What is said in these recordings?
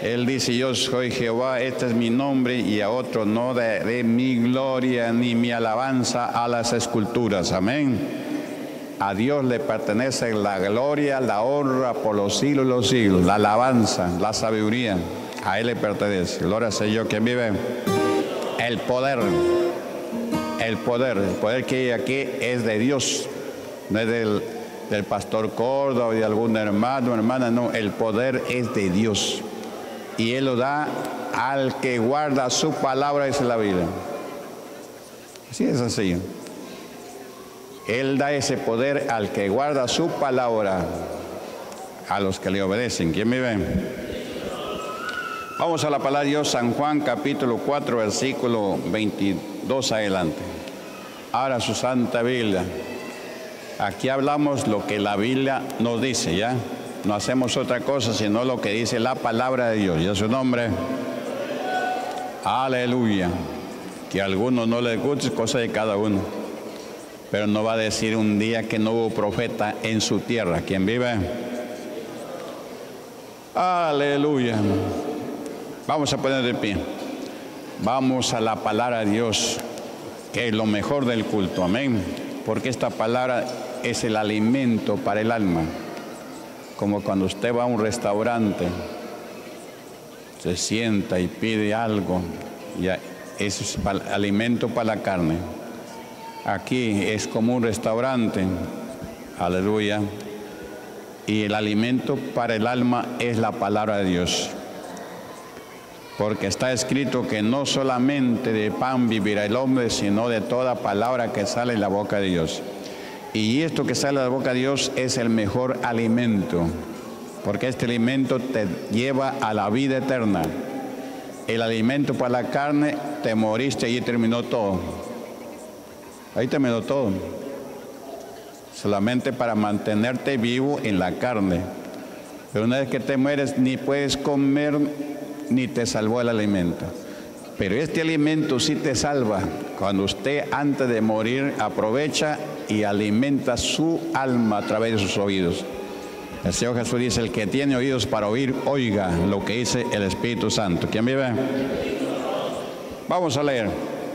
Él dice, yo soy Jehová, este es mi nombre, y a otro no daré mi gloria ni mi alabanza a las esculturas. Amén. A Dios le pertenece la gloria, la honra por los siglos de los siglos, la alabanza, la sabiduría. A Él le pertenece. Gloria al Señor. ¿Quién vive? El poder que hay aquí es de Dios, no es del pastor Córdoba o de algún hermano, hermana, no, el poder es de Dios. Y Él lo da al que guarda su palabra, dice la Biblia. Así es así. Él da ese poder al que guarda su palabra, a los que le obedecen. ¿Quién vive? Vamos a la palabra de Dios, San Juan capítulo 4, versículo 22 adelante. Ahora su santa Biblia. Aquí hablamos lo que la Biblia nos dice, ¿ya? No hacemos otra cosa sino lo que dice la palabra de Dios. ¿Y a su nombre? Aleluya. Que a algunos no les guste, es cosa de cada uno. Pero no va a decir un día que no hubo profeta en su tierra. ¿Quién vive? Aleluya. Vamos a poner de pie. Vamos a la palabra de Dios, que es lo mejor del culto. Amén. Porque esta palabra es el alimento para el alma. Como cuando usted va a un restaurante, se sienta y pide algo, ya eso es alimento para la carne. Aquí es como un restaurante, aleluya, y el alimento para el alma es la palabra de Dios. Porque está escrito que no solamente de pan vivirá el hombre, sino de toda palabra que sale de la boca de Dios. Y esto que sale de la boca de Dios es el mejor alimento, porque este alimento te lleva a la vida eterna. El alimento para la carne, te moriste y terminó todo. Ahí terminó todo. Solamente para mantenerte vivo en la carne. Pero una vez que te mueres, ni puedes comer, ni te salvó el alimento. Pero este alimento sí te salva. Cuando usted antes de morir aprovecha y alimenta su alma a través de sus oídos. El Señor Jesús dice, el que tiene oídos para oír, oiga lo que dice el Espíritu Santo. ¿Quién vive? Vamos a leer.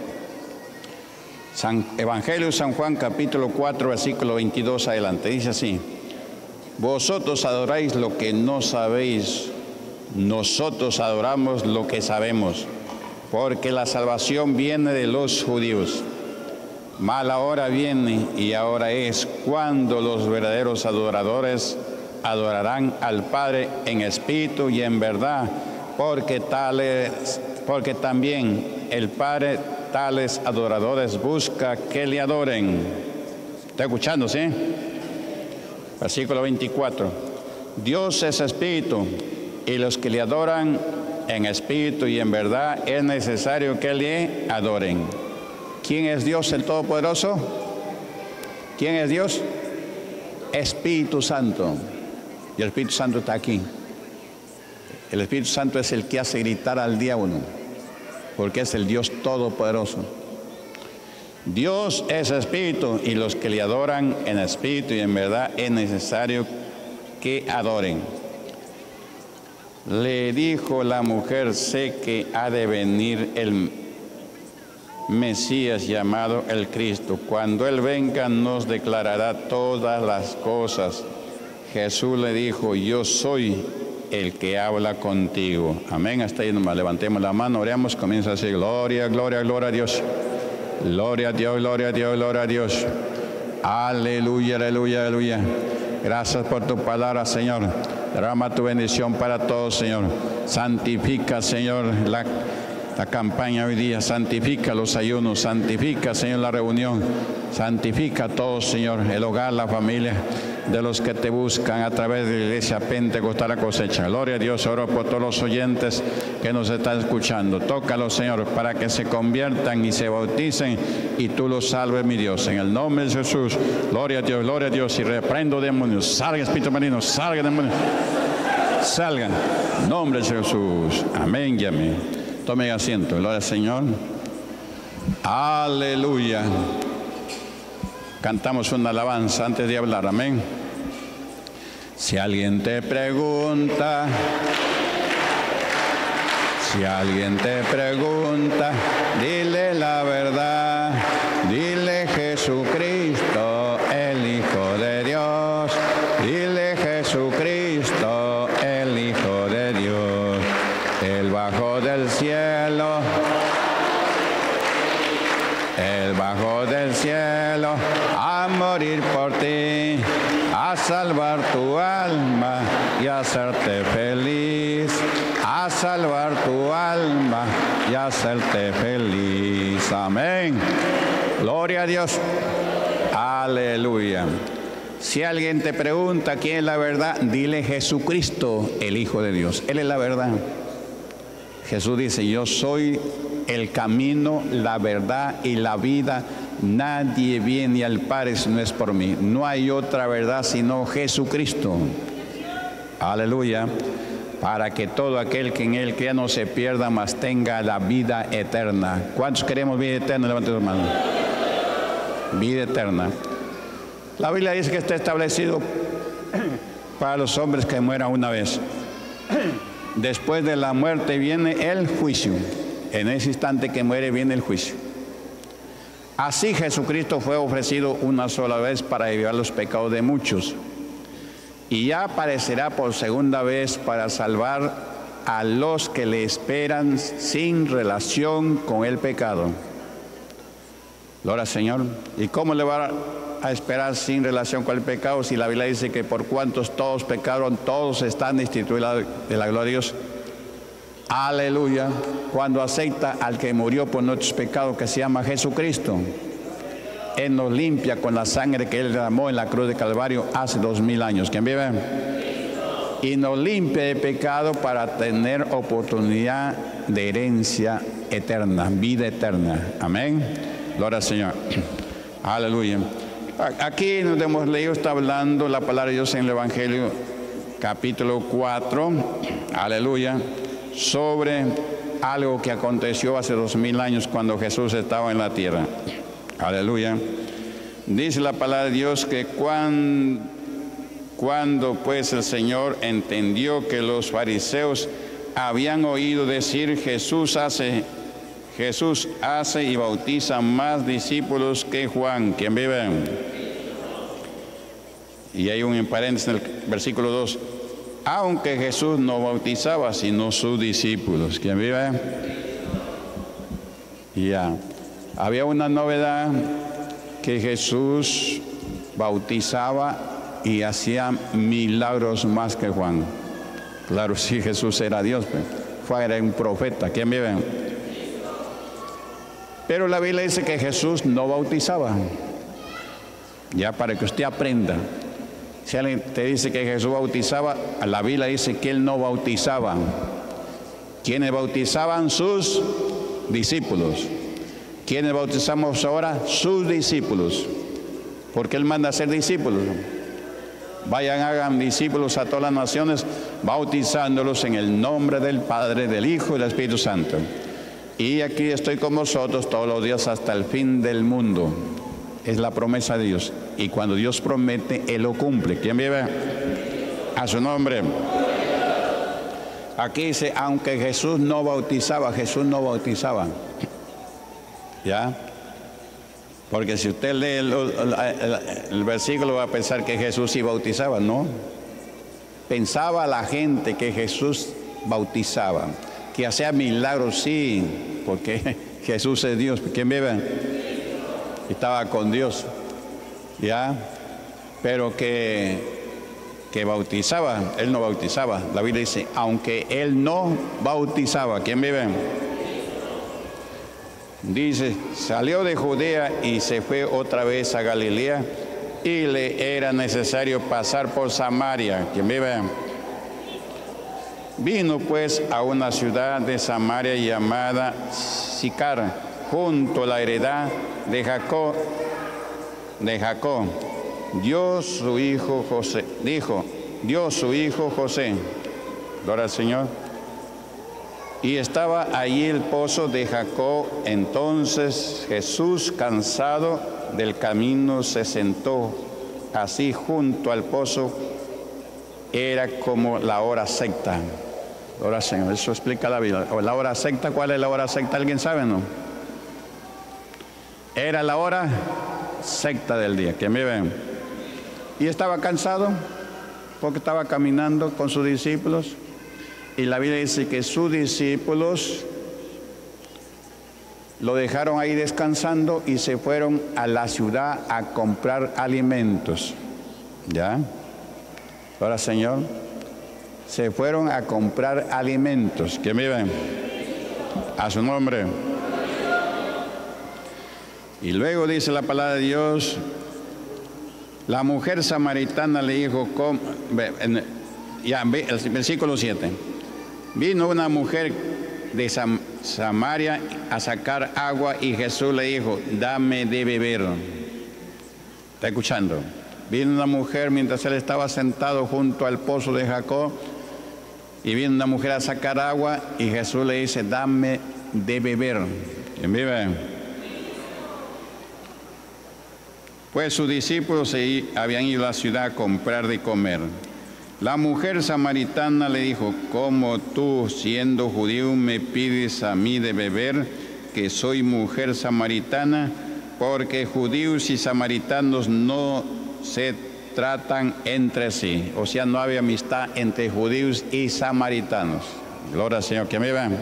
Evangelio de San Juan, capítulo 4, versículo 22 adelante. Dice así, vosotros adoráis lo que no sabéis, nosotros adoramos lo que sabemos, porque la salvación viene de los judíos. Mala hora viene y ahora es cuando los verdaderos adoradores adorarán al Padre en espíritu y en verdad, porque también el Padre tales adoradores busca que le adoren. ¿Está escuchando, sí? Versículo 24. Dios es espíritu, y los que le adoran en espíritu y en verdad es necesario que le adoren. ¿Quién es Dios el Todopoderoso? ¿Quién es Dios? Espíritu Santo. Y el Espíritu Santo está aquí. El Espíritu Santo es el que hace gritar al diablo, porque es el Dios Todopoderoso. Dios es espíritu, y los que le adoran en espíritu y en verdad es necesario que adoren. Le dijo la mujer, sé que ha de venir el Mesías llamado el Cristo. Cuando Él venga nos declarará todas las cosas. Jesús le dijo, yo soy el que habla contigo. Amén. Hasta ahí nomás. Levantemos la mano, oremos, comienza así. Gloria, gloria, gloria a Dios. Gloria a Dios, gloria a Dios, gloria a Dios. Aleluya, aleluya, aleluya. Gracias por tu palabra, Señor. Derrama tu bendición para todos, Señor. Santifica, Señor, la campaña hoy día. Santifica los ayunos. Santifica, Señor, la reunión. Santifica a todos, Señor, el hogar, la familia de los que te buscan a través de la Iglesia Pentecostal La Cosecha. Gloria a Dios. Oro por todos los oyentes que nos están escuchando. Tócalos, Señor, para que se conviertan y se bauticen y tú los salves, mi Dios. En el nombre de Jesús. Gloria a Dios, gloria a Dios. Y reprendo demonios. Salgan, espíritu maligno. Salgan, demonios. Salgan. En nombre de Jesús. Amén y amén. Tomen asiento. Gloria al Señor. Aleluya. Cantamos una alabanza antes de hablar. Amén. Si alguien te pregunta Si alguien te pregunta, dile la verdad, dile Jesucristo, el Hijo de Dios, dile Jesucristo, el Hijo de Dios, Él bajó del cielo, Él bajó del cielo a morir por ti, a salvar tu alma y a hacerte feliz, a salvar tu alma y a hacerte feliz. Amén. Gloria a Dios. Aleluya. Si alguien te pregunta quién es la verdad, dile Jesucristo, el Hijo de Dios. Él es la verdad. Jesús dice, yo soy el camino, la verdad y la vida. Nadie viene al Padre si no es por mí. No hay otra verdad sino Jesucristo. Aleluya. Para que todo aquel que en Él crea no se pierda, mas tenga la vida eterna. ¿Cuántos queremos vida eterna? Levanten las manos. Vida eterna. La Biblia dice que está establecido para los hombres que mueran una vez. Después de la muerte viene el juicio. En ese instante que muere viene el juicio. Así Jesucristo fue ofrecido una sola vez para llevar los pecados de muchos. Y ya aparecerá por segunda vez para salvar a los que le esperan sin relación con el pecado. Gloria al Señor. ¿Y cómo le va a esperar sin relación con el pecado si la Biblia dice que por cuantos todos pecaron, todos están destituidos de la gloria de Dios? Aleluya. Cuando acepta al que murió por nuestros pecados, que se llama Jesucristo, Él nos limpia con la sangre que Él derramó en la cruz de Calvario hace 2000 años. ¿Quién vive? Y nos limpia de pecado para tener oportunidad de herencia eterna, vida eterna. Amén. Gloria al Señor. Aleluya. Aquí nos hemos leído, está hablando la palabra de Dios en el Evangelio, capítulo 4. Aleluya. Sobre algo que aconteció hace 2000 años cuando Jesús estaba en la tierra. Aleluya. Dice la palabra de Dios que cuando pues el Señor entendió que los fariseos habían oído decir Jesús hace y bautiza más discípulos que Juan. ¿Quién vive? Y hay un paréntesis en el versículo 2. Aunque Jesús no bautizaba, sino sus discípulos. ¿Quién vive? Ya. Había una novedad, que Jesús bautizaba y hacía milagros más que Juan. Claro, sí, Jesús era Dios, Juan era un profeta. ¿Quién vive? Pero la Biblia dice que Jesús no bautizaba. Ya, para que usted aprenda. Si alguien te dice que Jesús bautizaba, la Biblia dice que Él no bautizaba. ¿Quiénes bautizaban? Sus discípulos. ¿Quiénes bautizamos ahora? Sus discípulos. Porque Él manda a ser discípulos. Vayan, hagan discípulos a todas las naciones, bautizándolos en el nombre del Padre, del Hijo y del Espíritu Santo. Y aquí estoy con vosotros todos los días hasta el fin del mundo. Es la promesa de Dios. Y cuando Dios promete, Él lo cumple. ¿Quién vive? A su nombre. Aquí dice, aunque Jesús no bautizaba, Jesús no bautizaba. ¿Ya? Porque si usted lee el versículo va a pensar que Jesús sí bautizaba. No. Pensaba la gente que Jesús bautizaba, que hacía milagros, sí, porque Jesús es Dios. ¿Quién vive? Estaba con Dios. ¿Ya? Pero que bautizaba, Él no bautizaba. La Biblia dice, aunque Él no bautizaba. ¿Quién vive? Dice, salió de Judea y se fue otra vez a Galilea y le era necesario pasar por Samaria. ¿Quién vive? Vino pues a una ciudad de Samaria llamada Sicar, junto a la heredad de Jacob. Dio su hijo José. Gloria al Señor. Y estaba allí el pozo de Jacob. Entonces Jesús, cansado del camino, se sentó así junto al pozo. Era como la hora sexta. Ahora, Señor, eso explica la Biblia. O la hora sexta, ¿cuál es la hora sexta? ¿Alguien sabe, no? Era la hora sexta del día, que me ven. Y estaba cansado porque estaba caminando con sus discípulos. Y la Biblia dice que sus discípulos lo dejaron ahí descansando y se fueron a la ciudad a comprar alimentos. ¿Ya? Ahora, Señor, se fueron a comprar alimentos. ¿Quién vive? A su nombre. Y luego dice la palabra de Dios, la mujer samaritana le dijo, el versículo 7, vino una mujer de Samaria a sacar agua y Jesús le dijo, dame de beber. ¿Está escuchando? Vino una mujer mientras él estaba sentado junto al pozo de Jacob y vino una mujer a sacar agua y Jesús le dice, dame de beber. ¿Quién vive? Pues sus discípulos habían ido a la ciudad a comprar de comer. La mujer samaritana le dijo, ¿cómo tú, siendo judío, me pides a mí de beber, que soy mujer samaritana? Porque judíos y samaritanos no se tratan entre sí. O sea, no había amistad entre judíos y samaritanos. Gloria al Señor. ¿Quién me ve?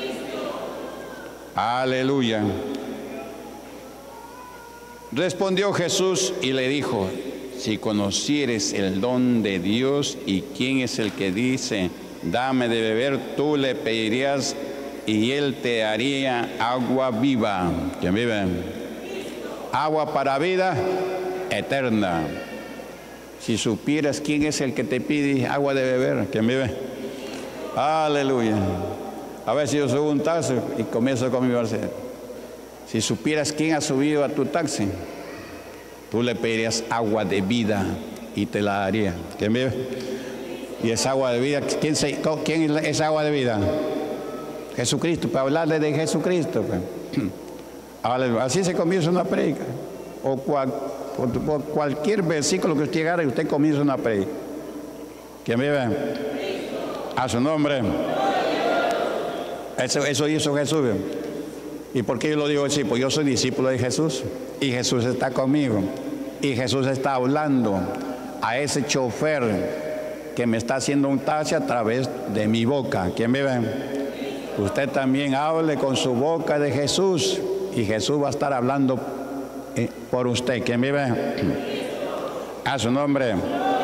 Aleluya. Respondió Jesús y le dijo, si conocieres el don de Dios y quién es el que dice, dame de beber, tú le pedirías y él te haría agua viva. ¿Quién vive? Agua para vida eterna. Si supieras quién es el que te pide agua de beber, ¿quién vive? Aleluya. A ver si yo subo un taxi y comienzo con mi Barcelona. Si supieras quién ha subido a tu taxi, tú le pedirías agua de vida y te la daría. ¿Quién vive? Y esa agua de vida, ¿quién es agua de vida? Jesucristo, para hablarle de Jesucristo. Así se comienza una predica. O por cualquier versículo que usted agarre y usted comienza una predica. ¿Quién vive? A su nombre. Eso hizo Jesús. ¿Y por qué yo lo digo así? Pues yo soy discípulo de Jesús y Jesús está conmigo y Jesús está hablando a ese chofer que me está haciendo un taxi a través de mi boca. ¿Quién me ve? Usted también hable con su boca de Jesús y Jesús va a estar hablando por usted. ¿Quién me ve? A su nombre.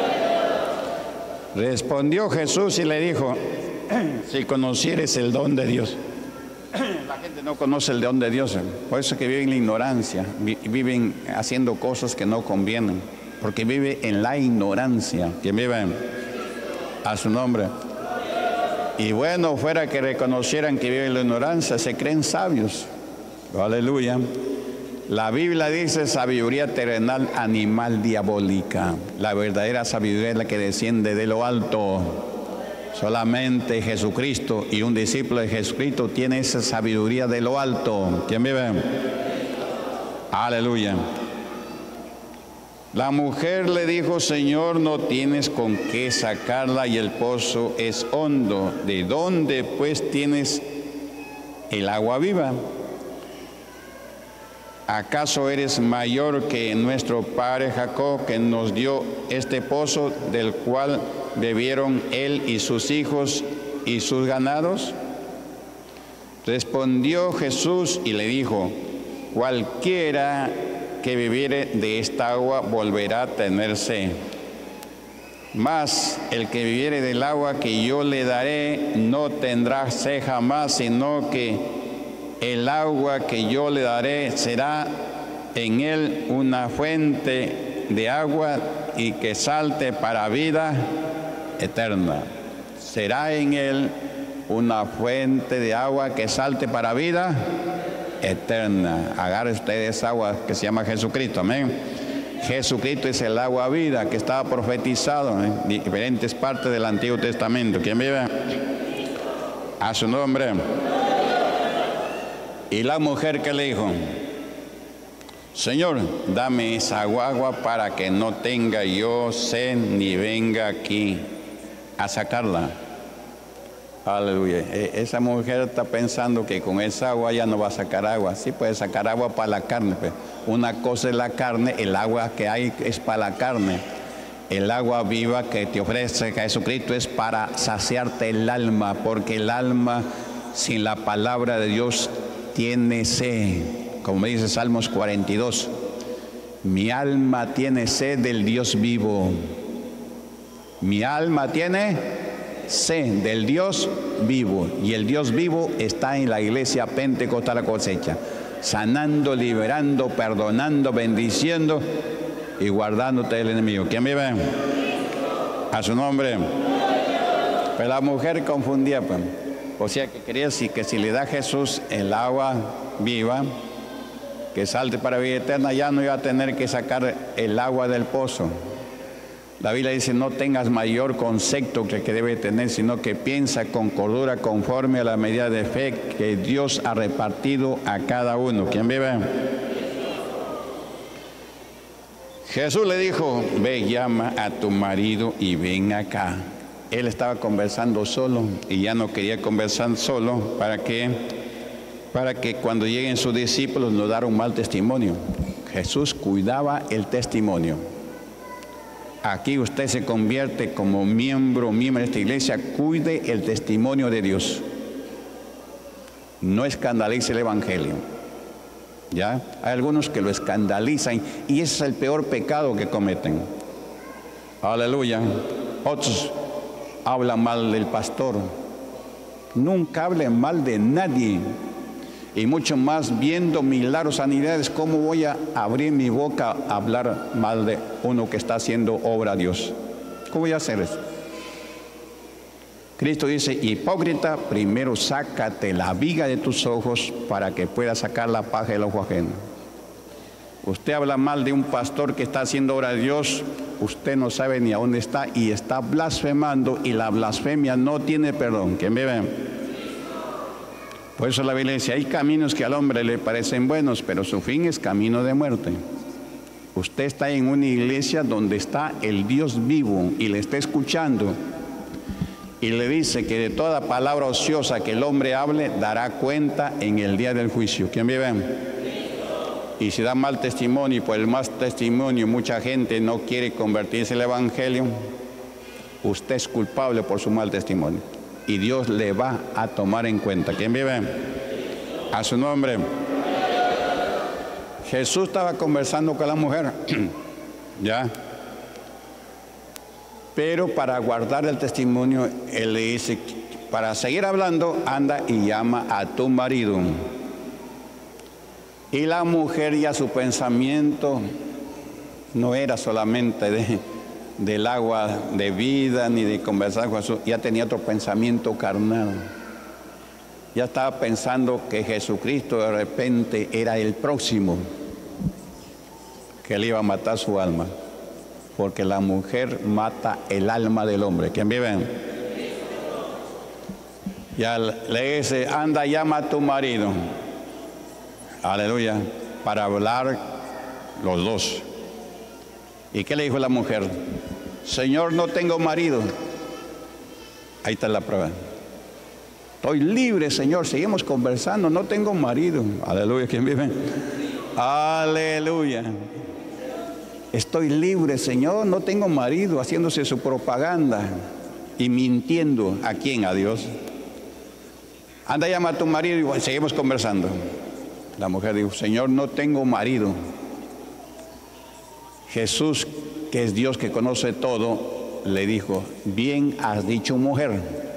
Respondió Jesús y le dijo, si conocieres el don de Dios. La gente no conoce el don de Dios, por eso que viven en la ignorancia, viven haciendo cosas que no convienen, porque vive en la ignorancia. Que viven a su nombre. Y bueno, fuera que reconocieran que viven en la ignorancia, se creen sabios. Aleluya. La Biblia dice sabiduría terrenal, animal, diabólica. La verdadera sabiduría es la que desciende de lo alto. Solamente Jesucristo y un discípulo de Jesucristo tiene esa sabiduría de lo alto. ¿Quién vive? Aleluya. La mujer le dijo, Señor, no tienes con qué sacarla y el pozo es hondo. ¿De dónde pues tienes el agua viva? ¿Acaso eres mayor que nuestro padre Jacob, que nos dio este pozo del cual bebieron él y sus hijos y sus ganados? Respondió Jesús y le dijo, cualquiera que bebiere de esta agua volverá a tener sed. Mas el que bebiere del agua que yo le daré no tendrá sed jamás, sino que el agua que yo le daré será en él una fuente de agua y que salte para vida eterna. Será en él una fuente de agua que salte para vida eterna. Agarre usted esa agua que se llama Jesucristo. Amén. Jesucristo es el agua vida que estaba profetizado en diferentes partes del Antiguo Testamento. ¿Quién vive? A su nombre. Y la mujer que le dijo, Señor, dame esa agua para que no tenga yo sed ni venga aquí a sacarla. Aleluya. Esa mujer está pensando que con esa agua ya no va a sacar agua. Sí puede sacar agua para la carne, pero una cosa es la carne, el agua que hay es para la carne. El agua viva que te ofrece Jesucristo es para saciarte el alma, porque el alma sin la palabra de Dios tiene sed. Como dice Salmos 42, mi alma tiene sed del Dios vivo. Mi alma tiene sed del Dios vivo, y el Dios vivo está en la iglesia Pentecostal La Cosecha, sanando, liberando, perdonando, bendiciendo y guardándote del enemigo. ¿Quién vive? A su nombre. Pero la mujer confundía, pues. O sea que quería decir que si le da a Jesús el agua viva, que salte para vida eterna, ya no iba a tener que sacar el agua del pozo. La Biblia dice, no tengas mayor concepto que debe tener, sino que piensa con cordura conforme a la medida de fe que Dios ha repartido a cada uno. ¿Quién vive? Jesús le dijo, ve, llama a tu marido y ven acá. Él estaba conversando solo y ya no quería conversar solo. ¿Para qué? Para que cuando lleguen sus discípulos no dar un mal testimonio. Jesús cuidaba el testimonio. Aquí usted se convierte como miembro de esta iglesia, cuide el testimonio de Dios. No escandalice el evangelio. ¿Ya? Hay algunos que lo escandalizan y ese es el peor pecado que cometen. Aleluya. Otros hablan mal del pastor. Nunca hablen mal de nadie. Y mucho más viendo milagros, sanidades. ¿Cómo voy a abrir mi boca a hablar mal de uno que está haciendo obra a Dios? ¿Cómo voy a hacer eso? Cristo dice, hipócrita, primero sácate la viga de tus ojos para que puedas sacar la paja del ojo ajeno. Usted habla mal de un pastor que está haciendo obra de Dios, usted no sabe ni a dónde está y está blasfemando, y la blasfemia no tiene perdón. ¿Quién me ve? Por eso la Biblia dice, hay caminos que al hombre le parecen buenos, pero su fin es camino de muerte. Usted está en una iglesia donde está el Dios vivo y le está escuchando. Y le dice que de toda palabra ociosa que el hombre hable, dará cuenta en el día del juicio. ¿Quién vive? Y si da mal testimonio, y por el mal testimonio mucha gente no quiere convertirse al evangelio, usted es culpable por su mal testimonio. Y Dios le va a tomar en cuenta. ¿Quién vive? A su nombre. Jesús estaba conversando con la mujer, ¿ya? Pero para guardar el testimonio, Él le dice, para seguir hablando, anda y llama a tu marido. Y la mujer, ya su pensamiento no era solamente del agua de vida, ni de conversar con Jesús, ya tenía otro pensamiento carnal. Ya estaba pensando que Jesucristo de repente era el próximo, que le iba a matar su alma. Porque la mujer mata el alma del hombre. ¿Quién vive? Ya le dice, anda, llama a tu marido. Aleluya. Para hablar los dos. ¿Y qué le dijo la mujer? Señor, no tengo marido. Ahí está la prueba. Estoy libre, Señor. Seguimos conversando. No tengo marido. Aleluya. ¿Quién vive? Aleluya. Estoy libre, Señor, no tengo marido, haciéndose su propaganda y mintiendo. ¿A quién? A Dios. Anda, llama a tu marido y seguimos conversando. La mujer dijo, Señor, no tengo marido. Jesús, que es Dios que conoce todo, le dijo, bien has dicho, mujer,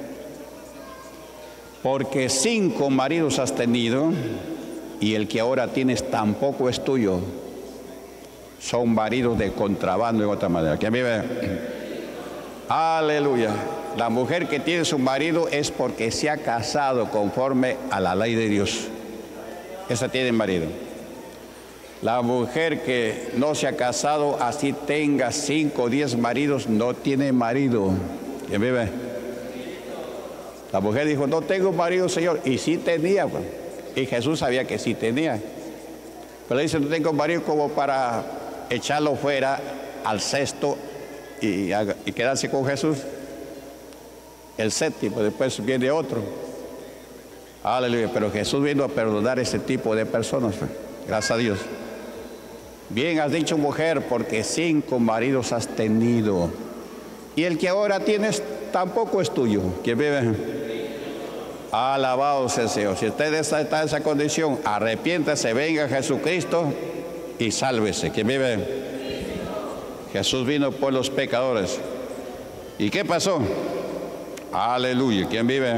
porque 5 maridos has tenido y el que ahora tienes tampoco es tuyo. Son maridos de contrabando, en otra manera. ¿Quién vive? Aleluya. La mujer que tiene su marido es porque se ha casado conforme a la ley de Dios. Esa tiene marido. La mujer que no se ha casado, así tenga 5 o 10 maridos, no tiene marido. ¿Quién vive? La mujer dijo, no tengo marido, Señor. Y sí tenía. Pues. Y Jesús sabía que sí tenía. Pero dice, no tengo marido como para echarlo fuera al cesto y quedarse con Jesús. el séptimo, después viene otro. Aleluya, pero Jesús vino a perdonar ese tipo de personas. Gracias a Dios. Bien has dicho, mujer, porque 5 maridos has tenido. Y el que ahora tienes tampoco es tuyo. ¿Quién vive? Alabado sea el Señor. Si usted está en esa condición, arrepiéntase, venga a Jesucristo y sálvese. ¿Quién vive? Jesús vino por los pecadores. ¿Y qué pasó? Aleluya. ¿Quién vive?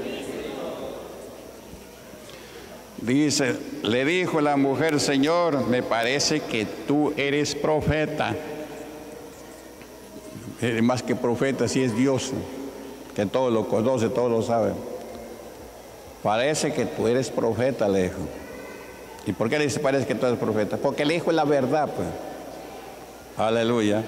Dice, le dijo la mujer, Señor, me parece que tú eres profeta. Más que profeta, sí es Dios, que todo lo conoce, todo lo sabe. Parece que tú eres profeta, le dijo. ¿Y por qué le dice parece que tú eres profeta? Porque le dijo la verdad, pues. Aleluya.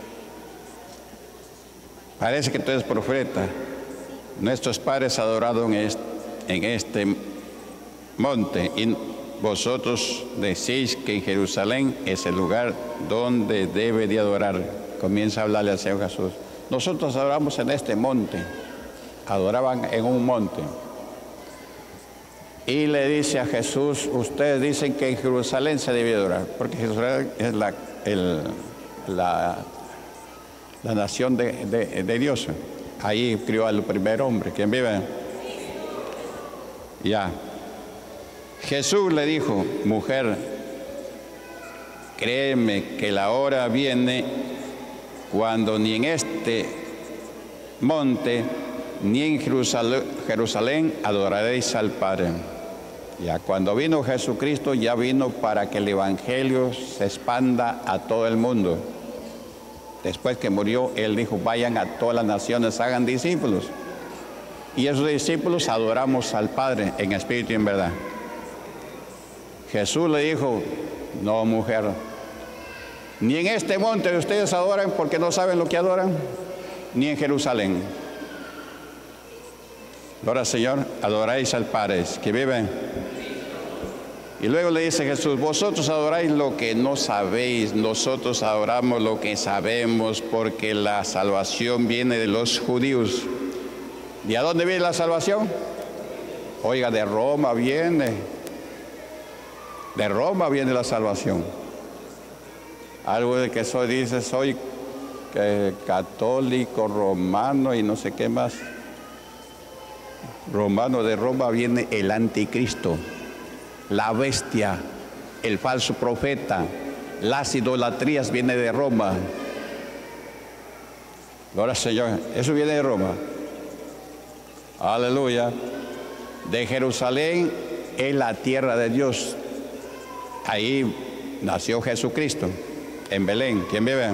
Parece que tú eres profeta. Nuestros padres adoraron en este monte, y vosotros decís que en Jerusalén es el lugar donde debe de adorar. Comienza a hablarle al Señor Jesús. Nosotros adoramos en este monte. Adoraban en un monte. Y le dice a Jesús, ustedes dicen que en Jerusalén se debe adorar, porque Jerusalén es la nación de Dios. Ahí crió al primer hombre. ¿Quién vive? Ya. Jesús le dijo, mujer, créeme que la hora viene cuando ni en este monte ni en Jerusalén adoraréis al Padre. Ya cuando vino Jesucristo, ya vino para que el Evangelio se expanda a todo el mundo. Después que murió, Él dijo, vayan a todas las naciones, hagan discípulos. Y esos discípulos adoramos al Padre en espíritu y en verdad. Jesús le dijo, no, mujer, ni en este monte ustedes adoran porque no saben lo que adoran, ni en Jerusalén. Ahora, Señor, adoráis al Padre que vive. Y luego le dice Jesús, vosotros adoráis lo que no sabéis, nosotros adoramos lo que sabemos, porque la salvación viene de los judíos. ¿Y a dónde viene la salvación? Oiga, de Roma viene. De Roma viene la salvación. Algo de que dice, soy católico, romano y no sé qué más. Romano, de Roma viene el anticristo, la bestia, el falso profeta, las idolatrías viene de Roma. Ahora, Señor, eso viene de Roma. Aleluya. De Jerusalén es la tierra de Dios. Ahí nació Jesucristo, en Belén. ¿Quién vive?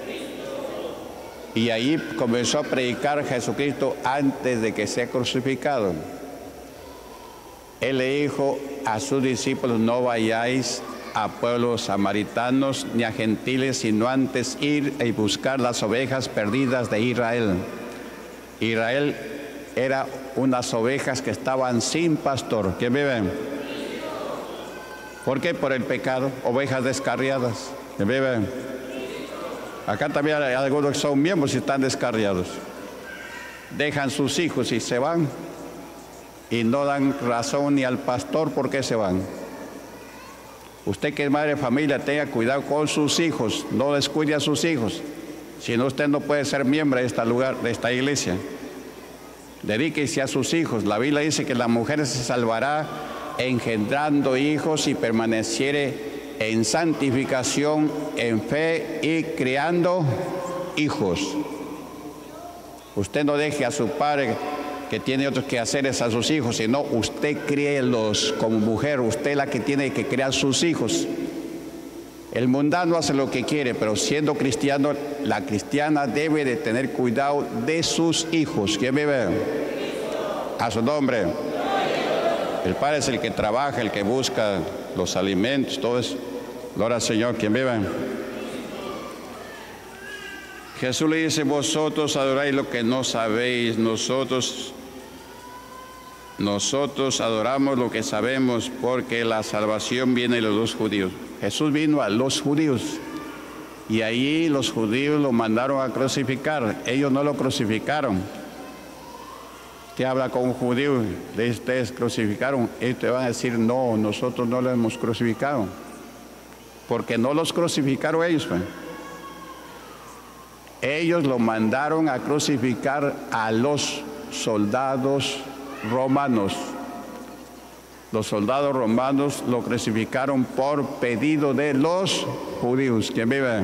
Y ahí comenzó a predicar Jesucristo antes de que sea crucificado. Él le dijo a sus discípulos, no vayáis a pueblos samaritanos ni a gentiles, sino antes ir y buscar las ovejas perdidas de Israel. Israel era unas ovejas que estaban sin pastor. ¿Quién vive? ¿Por qué? Por el pecado, ovejas descarriadas. ¿Quién vive? Acá también hay algunos que son miembros y están descarriados. Dejan sus hijos y se van. Y no dan razón ni al pastor por qué se van. Usted que es madre de familia, tenga cuidado con sus hijos. No descuide a sus hijos. Si no, usted no puede ser miembro de este lugar, de esta iglesia. Dedíquese a sus hijos. La Biblia dice que la mujer se salvará engendrando hijos y permaneciere en santificación, en fe y criando hijos. Usted no deje a su padre que tiene otros quehaceres a sus hijos, sino usted críelos como mujer. Usted es la que tiene que criar sus hijos. El mundano hace lo que quiere, pero siendo cristiano, la cristiana debe de tener cuidado de sus hijos. ¿Quién vive? A su nombre. El padre es el que trabaja, el que busca los alimentos, todo eso. Gloria al Señor. ¿Quién vive? Jesús le dice, vosotros adoráis lo que no sabéis, nosotros adoramos lo que sabemos, porque la salvación viene de los judíos. Jesús vino a los judíos y allí los judíos lo mandaron a crucificar. Ellos no lo crucificaron. Usted habla con un judío, de ustedes crucificaron, ellos te van a decir, no, nosotros no los hemos crucificado, porque no los crucificaron ellos, pues. Ellos lo mandaron a crucificar a los soldados romanos. Los soldados romanos lo crucificaron por pedido de los judíos. ¿Quién vive?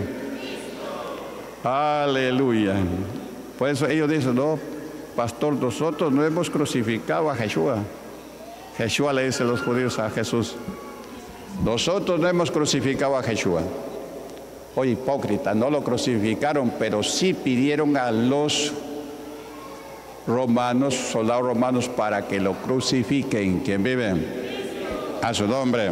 Aleluya. Por eso ellos dicen, no, pastor, nosotros no hemos crucificado a Jesús. Jesús le dice a los judíos a Jesús, nosotros no hemos crucificado a Jesús. Oye, hipócrita, no lo crucificaron, pero sí pidieron a los romanos, soldados romanos, para que lo crucifiquen. ¿Quién vive? A su nombre.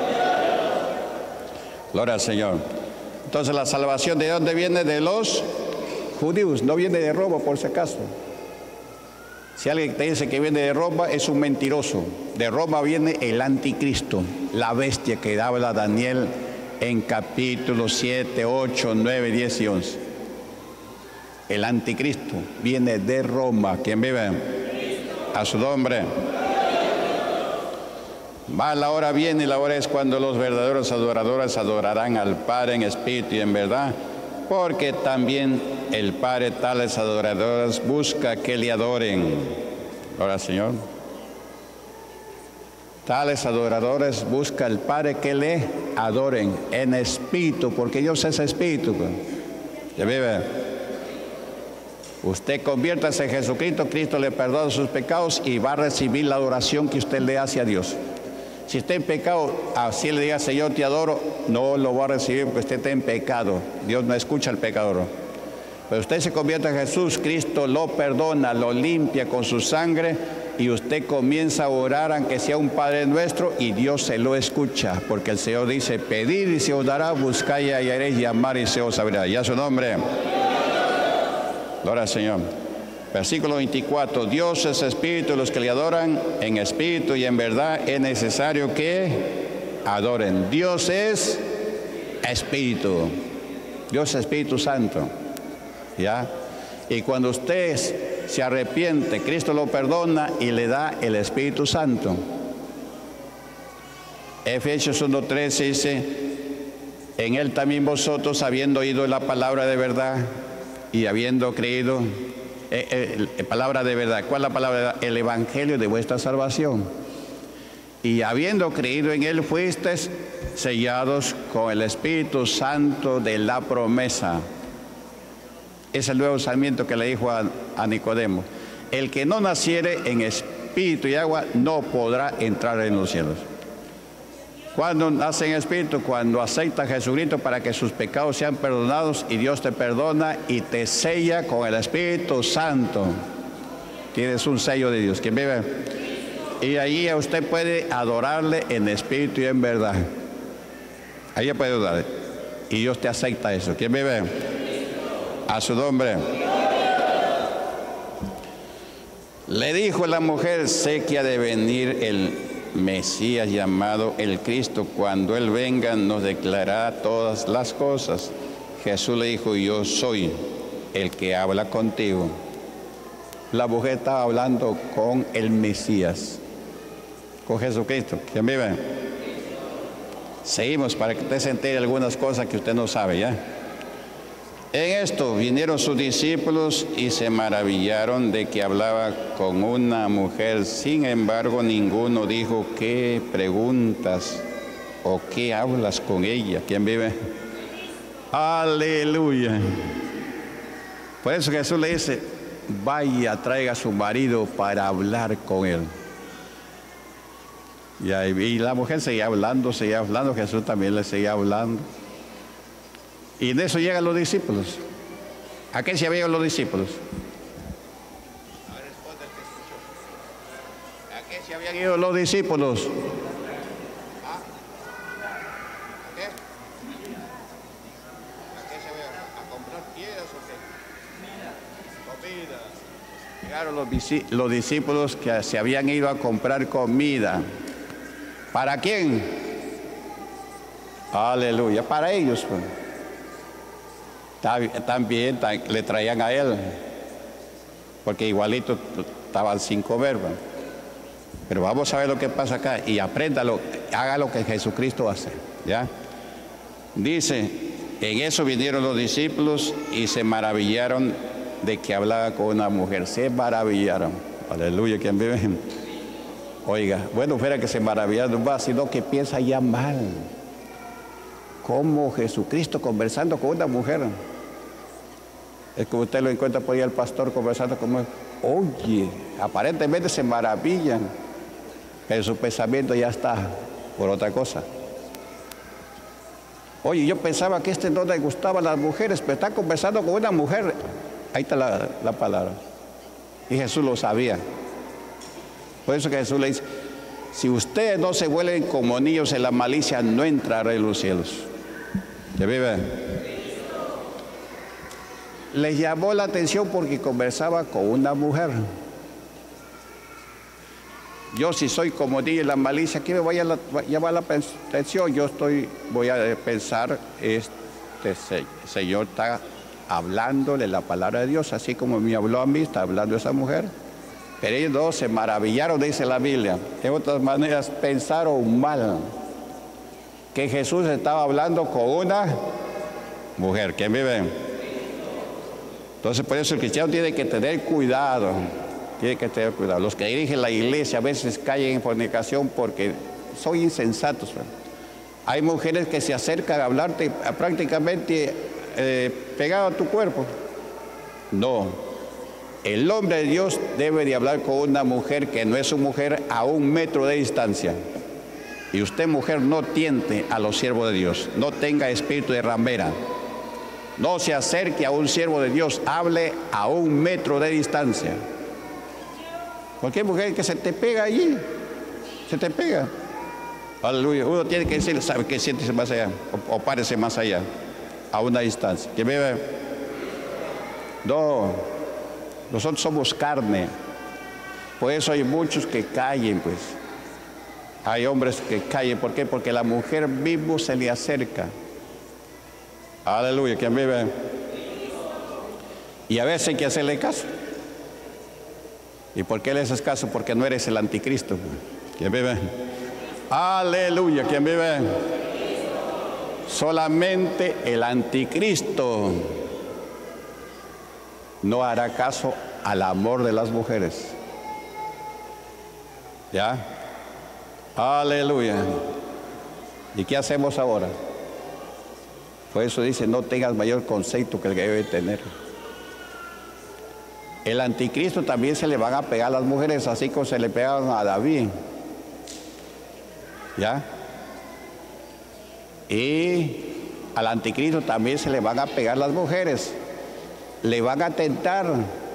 Gloria al Señor. Entonces, la salvación, ¿de dónde viene? De los judíos, no viene de Roma, por si acaso. Si alguien te dice que viene de Roma, es un mentiroso. De Roma viene el anticristo, la bestia que habla Daniel en capítulos 7, 8, 9, 10 y 11. El anticristo viene de Roma. ¿Quién vive? A su nombre. Va la hora viene y la hora es cuando los verdaderos adoradores adorarán al Padre en espíritu y en verdad, porque también el Padre tales adoradores busca que le adoren. Ahora, Señor. Tales adoradores busca el Padre que le adoren en espíritu, porque Dios es espíritu. ¿Ya vive? Usted conviértase en Jesucristo, Cristo le perdona sus pecados y va a recibir la adoración que usted le hace a Dios. Si está en pecado, así le diga, Señor, te adoro, no lo va a recibir porque usted está en pecado. Dios no escucha al pecador. Pero usted se convierte en Jesús, Cristo lo perdona, lo limpia con su sangre y usted comienza a orar aunque sea un Padre Nuestro y Dios se lo escucha, porque el Señor dice, pedid y se os dará, buscad y hallaréis, llamar y se os abrirá. Ya su nombre. Gloria al Señor. Versículo 24, Dios es espíritu, los que le adoran en espíritu y en verdad es necesario que adoren. Dios es espíritu. Dios es Espíritu Santo. ¿Ya? Y cuando usted se arrepiente, Cristo lo perdona y le da el Espíritu Santo. Efesios 1:13 dice, en él también vosotros, habiendo oído la palabra de verdad y habiendo creído, palabra de verdad, ¿cuál es la palabra de verdad? El evangelio de vuestra salvación. Y habiendo creído en él, fuisteis sellados con el Espíritu Santo de la promesa. Es el nuevo sarmiento que le dijo a Nicodemo, el que no naciere en espíritu y agua no podrá entrar en los cielos. Cuando nace en espíritu, cuando acepta a Jesucristo para que sus pecados sean perdonados y Dios te perdona y te sella con el Espíritu Santo. Tienes un sello de Dios. ¿Quién vive? Y allí usted puede adorarle en espíritu y en verdad. Ahí puede adorarle. Y Dios te acepta eso. ¿Quién vive? A su nombre. Le dijo la mujer, sé que ha de venir el Mesías llamado el Cristo, cuando Él venga nos declarará todas las cosas. Jesús le dijo, yo soy el que habla contigo. La mujer estaba hablando con el Mesías, con Jesucristo. ¿Quién vive? Seguimos para que usted se entere algunas cosas que usted no sabe ya. En esto vinieron sus discípulos y se maravillaron de que hablaba con una mujer. Sin embargo, ninguno dijo, ¿qué preguntas o qué hablas con ella? ¿Quién vive? Aleluya. Por eso Jesús le dice, vaya, traiga a su marido para hablar con él. Y la mujer seguía hablando, Jesús también le seguía hablando. Y de eso llegan los discípulos. ¿A qué se habían los discípulos? A ver, responde el que escuchó. ¿A qué se habían ido los discípulos? ¿A qué? ¿A qué se habían? ¿A comprar piedras o qué? Comida. Llegaron los discípulos que se habían ido a comprar comida. ¿Para quién? Aleluya. Para ellos, pues. También le traían a él, porque igualito estaban sin comer. Pero vamos a ver lo que pasa acá y apréndalo, haga lo que Jesucristo hace, ¿ya? Dice, en eso vinieron los discípulos y se maravillaron de que hablaba con una mujer. Se maravillaron. Aleluya, ¿quién vive? Oiga, bueno, fuera que se maravillaron más, sino que piensa ya mal. ¿Cómo Jesucristo conversando con una mujer? Es que usted lo encuentra por ahí el pastor conversando con mujer. Oye, aparentemente se maravillan, pero su pensamiento ya está por otra cosa. Oye, yo pensaba que no le gustaban las mujeres, pero está conversando con una mujer. Ahí está la palabra. Y Jesús lo sabía. Por eso que Jesús le dice, si ustedes no se vuelven como niños en la malicia, no entrará en los cielos. ¿Ya vive? Les llamó la atención porque conversaba con una mujer. Yo si soy como niño en la malicia, ¿qué me vaya a llamar la atención? Voy a pensar, este Señor está hablándole la palabra de Dios, así como me habló a mí, está hablando esa mujer. Pero ellos dos se maravillaron, dice la Biblia. De otras maneras, pensaron mal que Jesús estaba hablando con una mujer. ¿Quién vive? Entonces, por eso el cristiano tiene que tener cuidado. Tiene que tener cuidado. Los que dirigen la iglesia a veces caen en fornicación porque son insensatos. Hay mujeres que se acercan a hablarte prácticamente pegado a tu cuerpo. No. El hombre de Dios debe de hablar con una mujer que no es su mujer a 1 metro de distancia. Y usted, mujer, no tiente a los siervos de Dios. No tenga espíritu de ramera. No se acerque a un siervo de Dios. Hable a 1 metro de distancia. Cualquier mujer que se te pega allí, se te pega. Aleluya. Uno tiene que decir, ¿sabe qué? Siéntese más allá. O párese más allá. A una distancia. ¿Quién vive? No. Nosotros somos carne. Por eso hay muchos que callen, pues. Hay hombres que callen. ¿Por qué? Porque la mujer mismo se le acerca. Aleluya. ¿Quién vive? Y a veces hay que hacerle caso. ¿Y por qué le haces caso? Porque no eres el anticristo. ¿Quién vive? Aleluya. ¿Quién vive? Solamente el anticristo no hará caso al amor de las mujeres. ¿Ya? Aleluya. ¿Y qué hacemos ahora? Por eso dice, no tengas mayor concepto que el que debe tener. El anticristo también se le van a pegar a las mujeres, así como se le pegaban a David. ¿Ya? Y al anticristo también se le van a pegar las mujeres. Le van a tentar.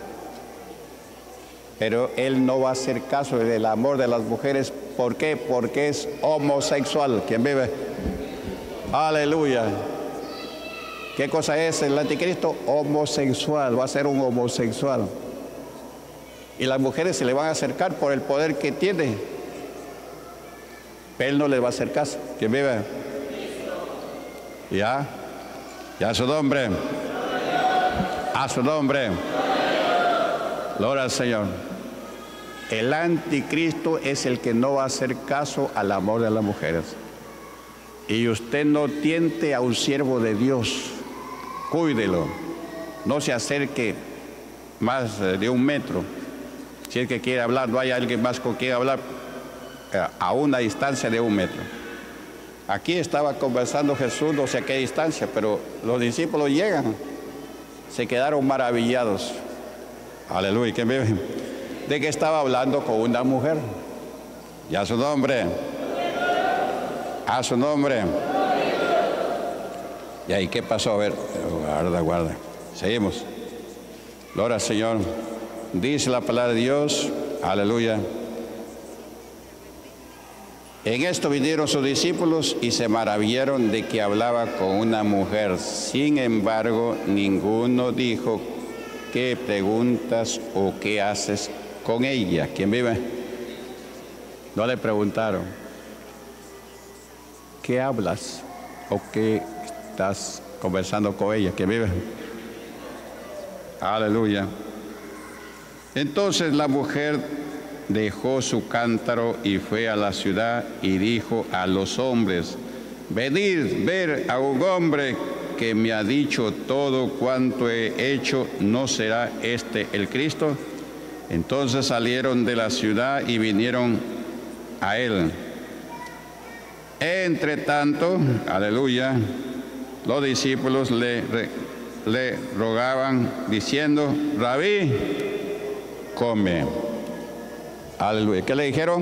Pero él no va a hacer caso del amor de las mujeres. ¿Por qué? Porque es homosexual. ¿Quién vive? Aleluya. ¿Qué cosa es el anticristo? Homosexual, va a ser un homosexual. Y las mujeres se le van a acercar por el poder que tiene. Pero él no les va a hacer caso. ¿Quién vive? ¿Ya? ¿Ya su nombre? A su nombre. Gloria al Señor. El anticristo es el que no va a hacer caso al amor de las mujeres. Y usted no tiente a un siervo de Dios. Cuídelo, no se acerque más de 1 metro. Si es que quiere hablar, no hay alguien más con quien hablar a una distancia de 1 metro. Aquí estaba conversando Jesús, no sé a qué distancia, pero los discípulos llegan, se quedaron maravillados. Aleluya, ¿quién vive? De que estaba hablando con una mujer. ¿Ya su nombre? A su nombre. ¿Y ahí qué pasó? A ver, guarda. Seguimos. Gloria al Señor. Dice la palabra de Dios. Aleluya. En esto vinieron sus discípulos y se maravillaron de que hablaba con una mujer. Sin embargo, ninguno dijo, ¿qué preguntas o qué haces con ella? ¿Quién vive? No le preguntaron, ¿qué hablas o qué estás conversando con ella? ¿Quién vive? Aleluya. Entonces la mujer dejó su cántaro y fue a la ciudad y dijo a los hombres: venid, ver a un hombre que me ha dicho todo cuanto he hecho. ¿No será este el Cristo? Entonces salieron de la ciudad y vinieron a él. Entre tanto, aleluya, los discípulos le rogaban diciendo: Rabí, come. Aleluya. ¿Qué le dijeron?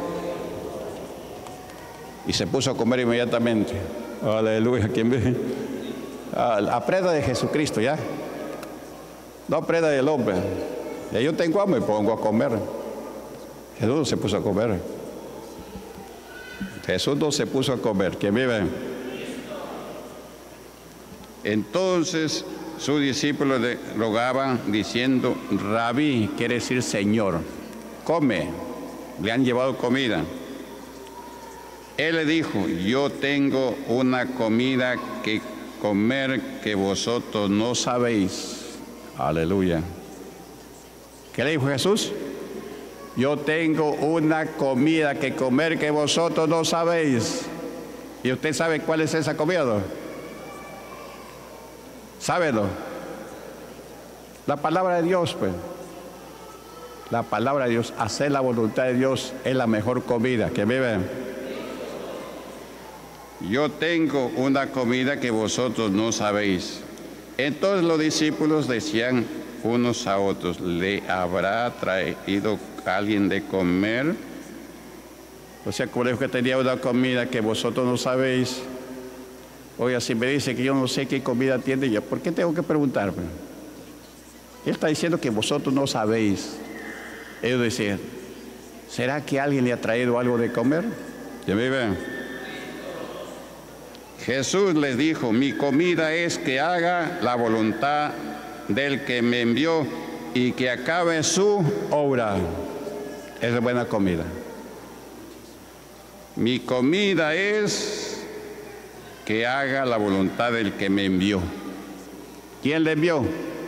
Y se puso a comer inmediatamente. Aleluya. ¿Quién ve? Aprenda de Jesucristo, ¿ya? No aprenda del hombre. Ya yo tengo hambre, me pongo a comer. Jesús no se puso a comer. Jesús no se puso a comer. ¿Quién vive? Entonces sus discípulos le rogaban diciendo: Rabí, quiere decir Señor, come. Le han llevado comida. Él le dijo: yo tengo una comida que comer que vosotros no sabéis. Aleluya. ¿Qué le dijo Jesús? Yo tengo una comida que comer que vosotros no sabéis. ¿Y usted sabe cuál es esa comida, no? ¿Sábelo? La palabra de Dios, pues. La palabra de Dios, hacer la voluntad de Dios es la mejor comida. ¿Que vive? Yo tengo una comida que vosotros no sabéis. Entonces los discípulos decían unos a otros: ¿le habrá traído alguien de comer? O sea, como dijo que tenía una comida que vosotros no sabéis. Oiga, si me dice que yo no sé qué comida tiene, yo, ¿por qué tengo que preguntarme? Él está diciendo que vosotros no sabéis. Ellos decían: ¿será que alguien le ha traído algo de comer? ¿Ya me ven? Jesús les dijo: mi comida es que haga la voluntad del que me envió y que acabe su obra. Esa es buena comida. Mi comida es que haga la voluntad del que me envió. ¿Quién le envió?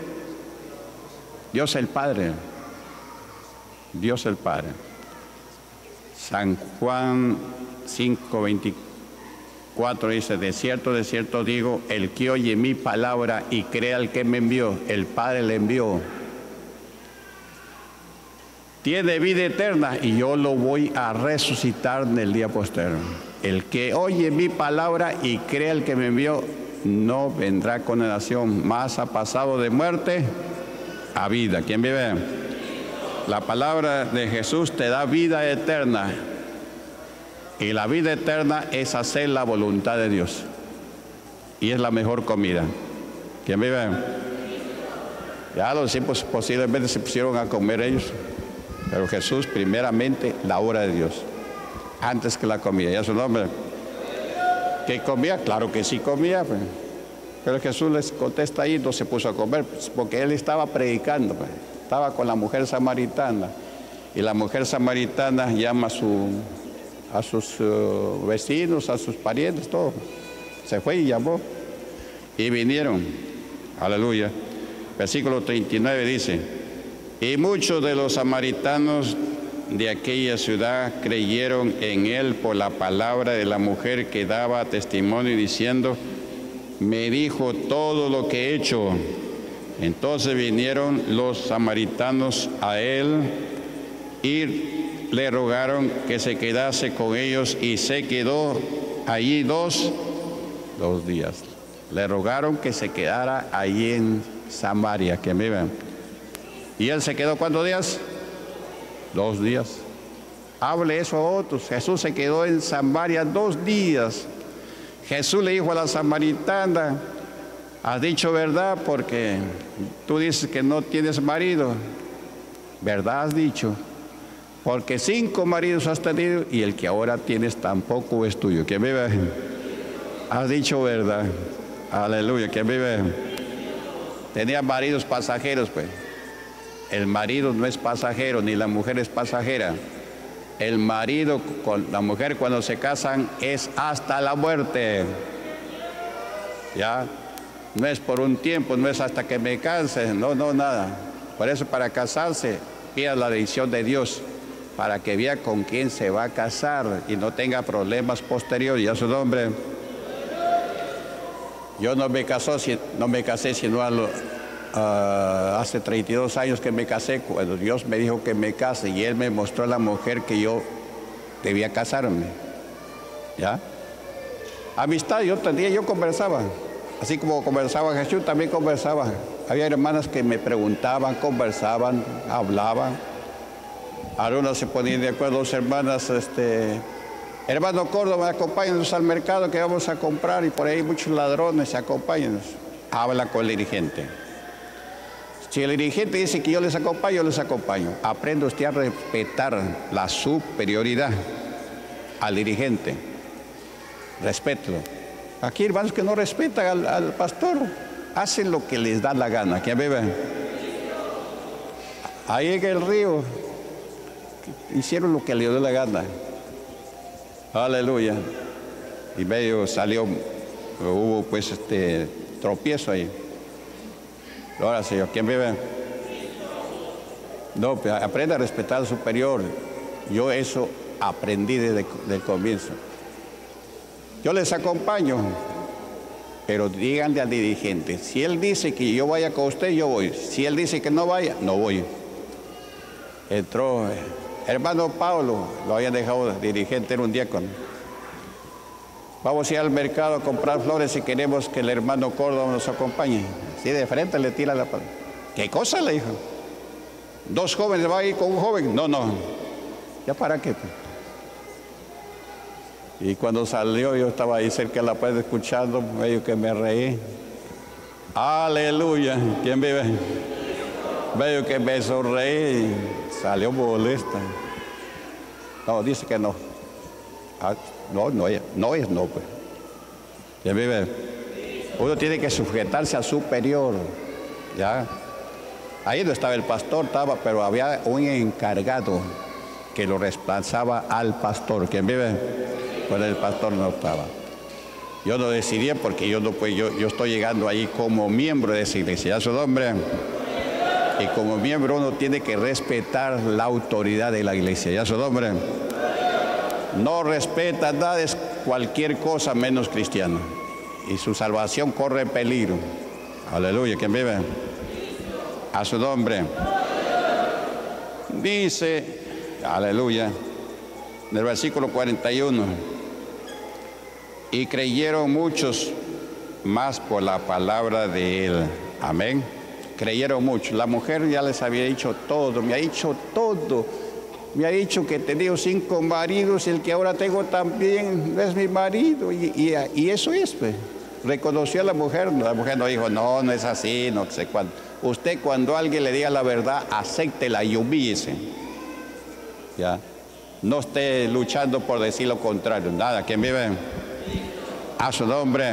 Dios el Padre. Dios el Padre. San Juan 5:24 dice: de cierto digo, el que oye mi palabra y crea al que me envió, el Padre le envió, tiene vida eterna y yo lo voy a resucitar en el día posterior. El que oye mi palabra y crea al que me envió no vendrá condenación, mas ha pasado de muerte a vida. ¿Quién vive? La palabra de Jesús te da vida eterna. Y la vida eterna es hacer la voluntad de Dios. Y es la mejor comida. ¿Quién vive? Ya los discípulos posiblemente se pusieron a comer ellos. Pero Jesús, primeramente, la obra de Dios. Antes que la comida. ¿Ya su nombre? ¿Qué comía? Claro que sí comía. Pues. Pero Jesús les contesta ahí, no se puso a comer. Pues, porque él estaba predicando. Pues. Estaba con la mujer samaritana. Y la mujer samaritana llama a sus vecinos, a sus parientes, todo. Se fue y llamó. Y vinieron. Aleluya. Versículo 39 dice: y muchos de los samaritanos de aquella ciudad creyeron en él por la palabra de la mujer que daba testimonio diciendo: me dijo todo lo que he hecho. Entonces vinieron los samaritanos a él y le rogaron que se quedase con ellos, y se quedó allí dos días. Le rogaron que se quedara allí en Samaria, que me ven. ¿Y él se quedó cuántos días? 2 días. Hable eso a otros. Jesús se quedó en Samaria 2 días. Jesús le dijo a la samaritana: has dicho verdad, porque tú dices que no tienes marido. Verdad has dicho, porque 5 maridos has tenido y el que ahora tienes tampoco es tuyo. ¿Quién vive? Has dicho verdad. Aleluya. ¿Quién vive? Tenía maridos pasajeros, pues. El marido no es pasajero, ni la mujer es pasajera. El marido con la mujer cuando se casan es hasta la muerte. ¿Ya? No es por un tiempo, no es hasta que me canse, no, nada. Por eso, para casarse, pida la bendición de Dios, para que vea con quién se va a casar y no tenga problemas posteriores. Y a su nombre. Yo no me casé sino hace 32 años que me casé, cuando Dios me dijo que me case y Él me mostró a la mujer que yo debía casarme. ¿Ya? Amistad yo conversaba, así como conversaba Jesús, también conversaba. Había hermanas que me preguntaban, conversaban, hablaban. Algunas se ponían de acuerdo, dos hermanas, hermano Córdoba, acompáñanos al mercado que vamos a comprar y por ahí muchos ladrones, acompáñanos. Habla con el dirigente. Si el dirigente dice que yo les acompaño. Aprenda usted a respetar la superioridad al dirigente. Respételo. Aquí hermanos que no respetan al pastor, hacen lo que les da la gana. ¿Quién vive? Ahí en el río hicieron lo que les dio la gana. Aleluya. Y medio salió, hubo pues tropiezo ahí. Ahora, Señor, ¿quién vive? No, aprenda a respetar al superior. Yo eso aprendí desde el comienzo. Yo les acompaño, pero díganle al dirigente, si él dice que yo vaya con usted, yo voy. Si él dice que no vaya, no voy. Entró hermano Pablo, lo habían dejado dirigente, era un diácono. Vamos a ir al mercado a comprar flores si queremos que el hermano Córdoba nos acompañe. Así de frente le tira la palabra. ¿Qué cosa? Le dijo. ¿Dos jóvenes van a ir con un joven? No. ¿Ya para qué? Y cuando salió, yo estaba ahí cerca de la puerta escuchando, medio que me reí. Aleluya. ¿Quién vive? Medio que me sonreí, salió molesta. No, dice que no. No es no, pues. ¿Quién vive? Uno tiene que sujetarse al superior. ¿Ya? Ahí no estaba el pastor, pero había un encargado que lo reemplazaba al pastor. ¿Quién vive? Pues el pastor no estaba. Yo no decidí porque yo estoy llegando ahí como miembro de esa iglesia. ¿Ya su nombre? Y como miembro uno tiene que respetar la autoridad de la iglesia. ¿Ya su nombre? No respeta nada, es cualquier cosa menos cristiano. Y su salvación corre peligro. Aleluya, ¿quién vive? A su nombre. Dice, aleluya, en el versículo 41, y creyeron muchos más por la palabra de él. Amén. Creyeron mucho. La mujer ya les había dicho todo, me ha dicho todo. Me ha dicho que he tenido 5 maridos y el que ahora tengo también es mi marido. Y eso es, pues. Reconoció a la mujer no dijo, no es así, no sé cuánto. Usted cuando alguien le diga la verdad, acéptela y humíllese. ¿Ya? No esté luchando por decir lo contrario. Nada, ¿quién vive? A su nombre.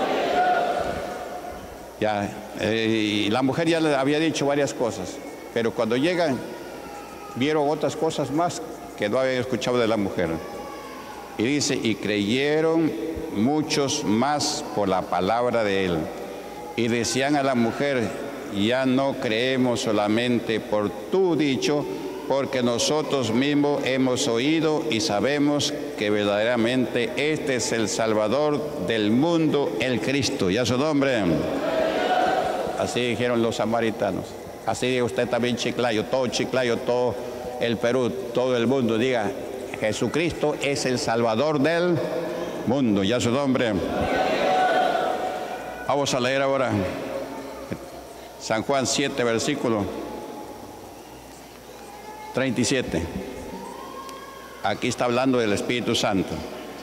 Ya, y la mujer ya le había dicho varias cosas, pero cuando llegan, vieron otras cosas más que no habían escuchado de la mujer. Y dice, y creyeron muchos más por la palabra de él. Y decían a la mujer, ya no creemos solamente por tu dicho, porque nosotros mismos hemos oído y sabemos que verdaderamente este es el Salvador del mundo, el Cristo. ¿Ya su nombre? Así dijeron los samaritanos. Así diga usted también Chiclayo, todo el Perú, todo el mundo. Diga, Jesucristo es el Salvador del mundo. ¿Ya su nombre? Vamos a leer ahora San Juan 7, versículo 37. Aquí está hablando del Espíritu Santo.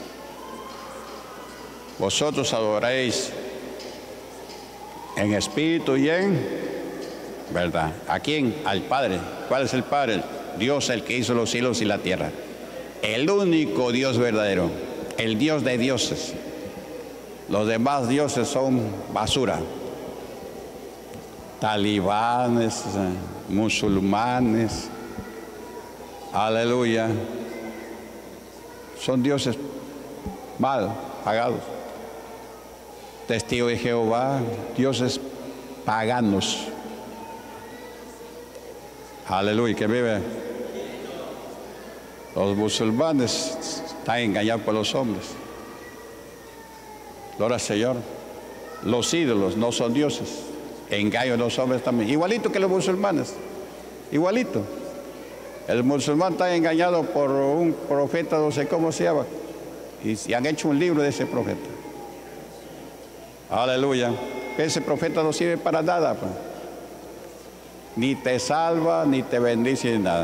Vosotros adoráis en espíritu y en verdad. ¿A quién? Al Padre. ¿Cuál es el Padre? Dios, el que hizo los cielos y la tierra. El único Dios verdadero. El Dios de dioses. Los demás dioses son basura. Talibanes, musulmanes. Aleluya. Son dioses mal pagados. Testigo de Jehová, dioses paganos. Aleluya, que vive. Los musulmanes están engañados por los hombres. Gloria al Señor. Los ídolos no son dioses. Engañan a los hombres también. Igualito que los musulmanes. Igualito. El musulmán está engañado por un profeta, no sé cómo se llama. Y han hecho un libro de ese profeta. Aleluya. Ese profeta no sirve para nada, pues. Ni te salva, ni te bendice, ni nada.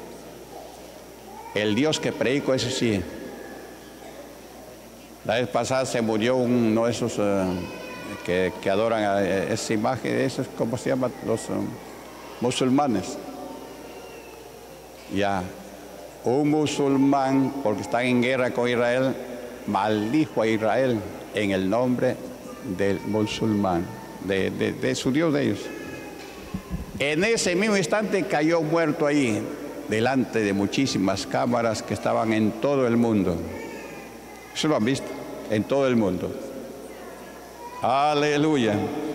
El Dios que predico, eso sí. La vez pasada se murió uno de esos que adoran a esa imagen de esos, ¿cómo se llama? Los musulmanes. Ya, un musulmán, porque están en guerra con Israel, maldijo a Israel en el nombre del musulmán, de su Dios de ellos. En ese mismo instante cayó muerto ahí, delante de muchísimas cámaras que estaban en todo el mundo. Eso lo han visto, en todo el mundo. Aleluya.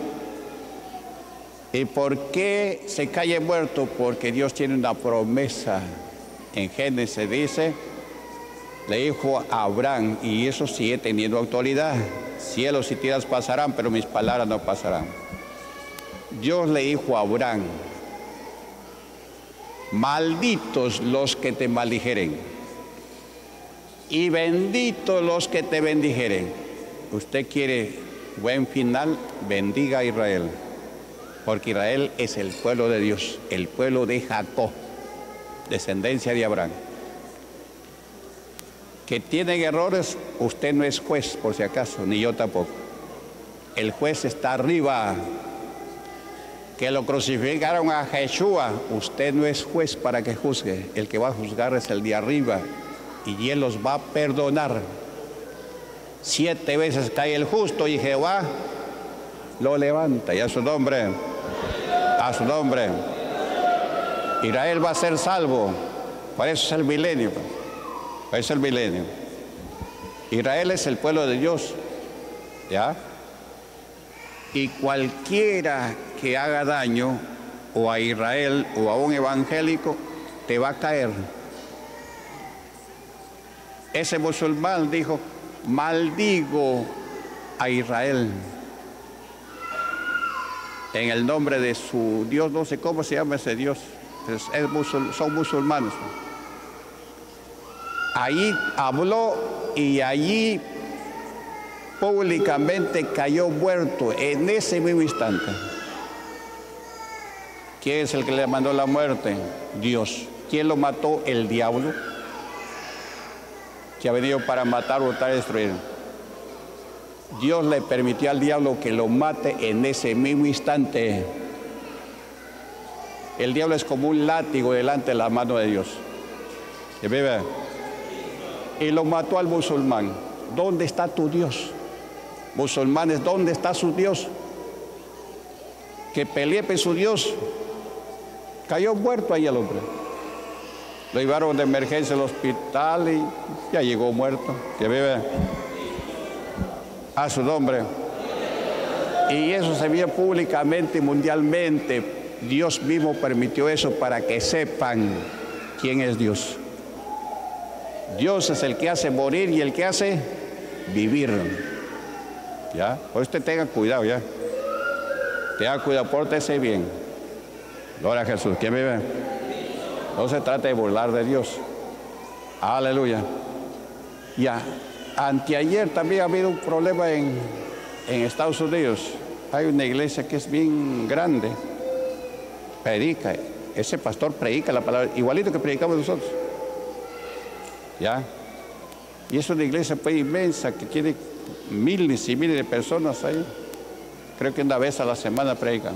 ¿Y por qué se cae muerto? Porque Dios tiene una promesa. En Génesis dice, le dijo a Abraham, y eso sigue teniendo autoridad. Cielos y tierras pasarán, pero mis palabras no pasarán. Dios le dijo a Abraham, malditos los que te maldijeren y benditos los que te bendijeren. Usted quiere buen final, bendiga a Israel, porque Israel es el pueblo de Dios, el pueblo de Jacob, descendencia de Abraham. Que tienen errores, usted no es juez, por si acaso, ni yo tampoco. El juez está arriba. Que lo crucificaron a Yeshua, usted no es juez para que juzgue. El que va a juzgar es el de arriba, y Él los va a perdonar. 7 veces cae el justo y Jehová lo levanta. Y a su nombre, Israel va a ser salvo. Por eso es el milenio. Por eso es el milenio. Israel es el pueblo de Dios. ¿Ya? Y cualquiera que haga daño o a Israel o a un evangélico, te va a caer. Ese musulmán dijo, maldigo a Israel en el nombre de su Dios, no sé cómo se llama ese Dios, son musulmanes. Allí habló y allí públicamente cayó muerto en ese mismo instante. ¿Quién es el que le mandó la muerte? Dios. ¿Quién lo mató? El diablo, que ha venido para matar, hurtar y destruir. Dios le permitió al diablo que lo mate en ese mismo instante. El diablo es como un látigo delante de la mano de Dios. ¿Se ve? Y lo mató al musulmán. ¿Dónde está tu Dios? Musulmanes, ¿dónde está su Dios? Que peleé por su Dios. Cayó muerto ahí el hombre. Lo llevaron de emergencia al hospital y ya llegó muerto. Que vive a su nombre. Y eso se vio públicamente y mundialmente. Dios mismo permitió eso para que sepan quién es Dios. Dios es el que hace morir y el que hace vivir. ¿Ya? Pues usted tenga cuidado, ya. Tenga cuidado, pórtese bien. Gloria a Jesús. ¿Quién vive? No se trata de burlar de Dios. Aleluya. Ya. Anteayer también ha habido un problema en Estados Unidos. Hay una iglesia que es bien grande. Predica. Ese pastor predica la palabra, igualito que predicamos nosotros. ¿Ya? Y es una iglesia pues inmensa que tiene miles y miles de personas ahí. Creo que una vez a la semana predican.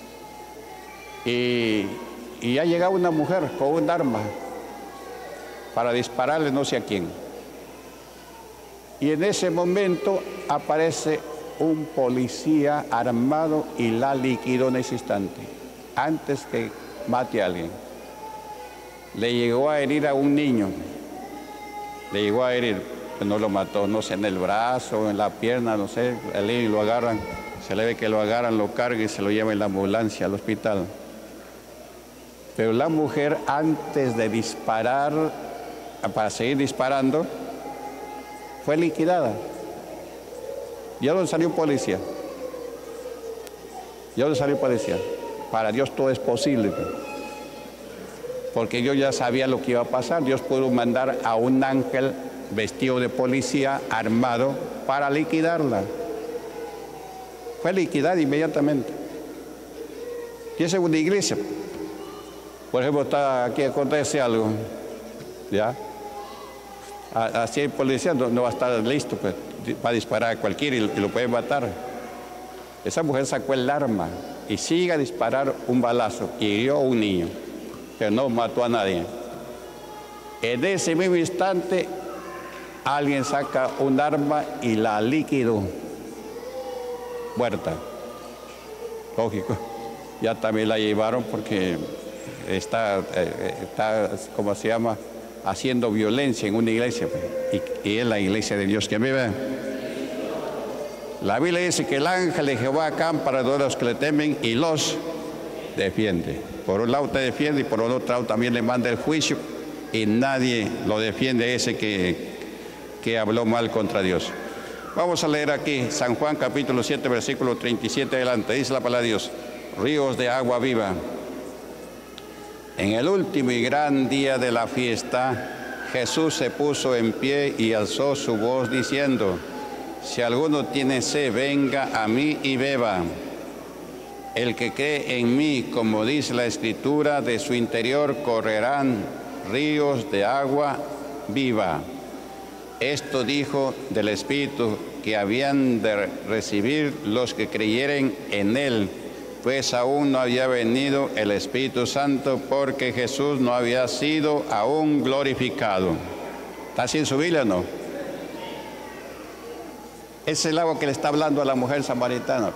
Y ha llegado una mujer con un arma para dispararle no sé a quién. Y en ese momento aparece un policía armado y la liquidó en ese instante, antes que mate a alguien. Le llegó a herir a un niño. Le llegó a herir, pero no lo mató, no sé, en el brazo, en la pierna, no sé. El niño lo agarran, se le ve que lo agarran, lo cargan y se lo llevan en la ambulancia al hospital. Pero la mujer, antes de disparar, para seguir disparando, fue liquidada. Ya no salió policía. Ya no salió policía. Para Dios todo es posible. Porque Dios ya sabía lo que iba a pasar. Dios pudo mandar a un ángel vestido de policía, armado, para liquidarla. Fue liquidada inmediatamente. Y esa es una iglesia. Por ejemplo, está aquí, acontece algo, ¿ya? Así el policía no va a estar listo, pues, va a disparar a cualquiera y lo puede matar. Esa mujer sacó el arma y sigue a disparar un balazo y hirió a un niño, pero no mató a nadie. En ese mismo instante, alguien saca un arma y la liquidó, muerta. Lógico, ya también la llevaron porque está ¿cómo se llama?, haciendo violencia en una iglesia, y es la iglesia de Dios que vive. La Biblia dice que el ángel de Jehová acampa alrededor de los que le temen y los defiende. Por un lado te defiende y por otro lado también le manda el juicio, y nadie lo defiende ese que habló mal contra Dios. Vamos a leer aquí San Juan capítulo 7 versículo 37 adelante. Dice la palabra de Dios: ríos de agua viva. En el último y gran día de la fiesta, Jesús se puso en pie y alzó su voz diciendo: si alguno tiene sed, venga a mí y beba. El que cree en mí, como dice la Escritura, de su interior correrán ríos de agua viva. Esto dijo del Espíritu que habían de recibir los que creyeren en él, pues aún no había venido el Espíritu Santo, porque Jesús no había sido aún glorificado. ¿Está así en su Biblia o no? Es el agua que le está hablando a la mujer samaritana.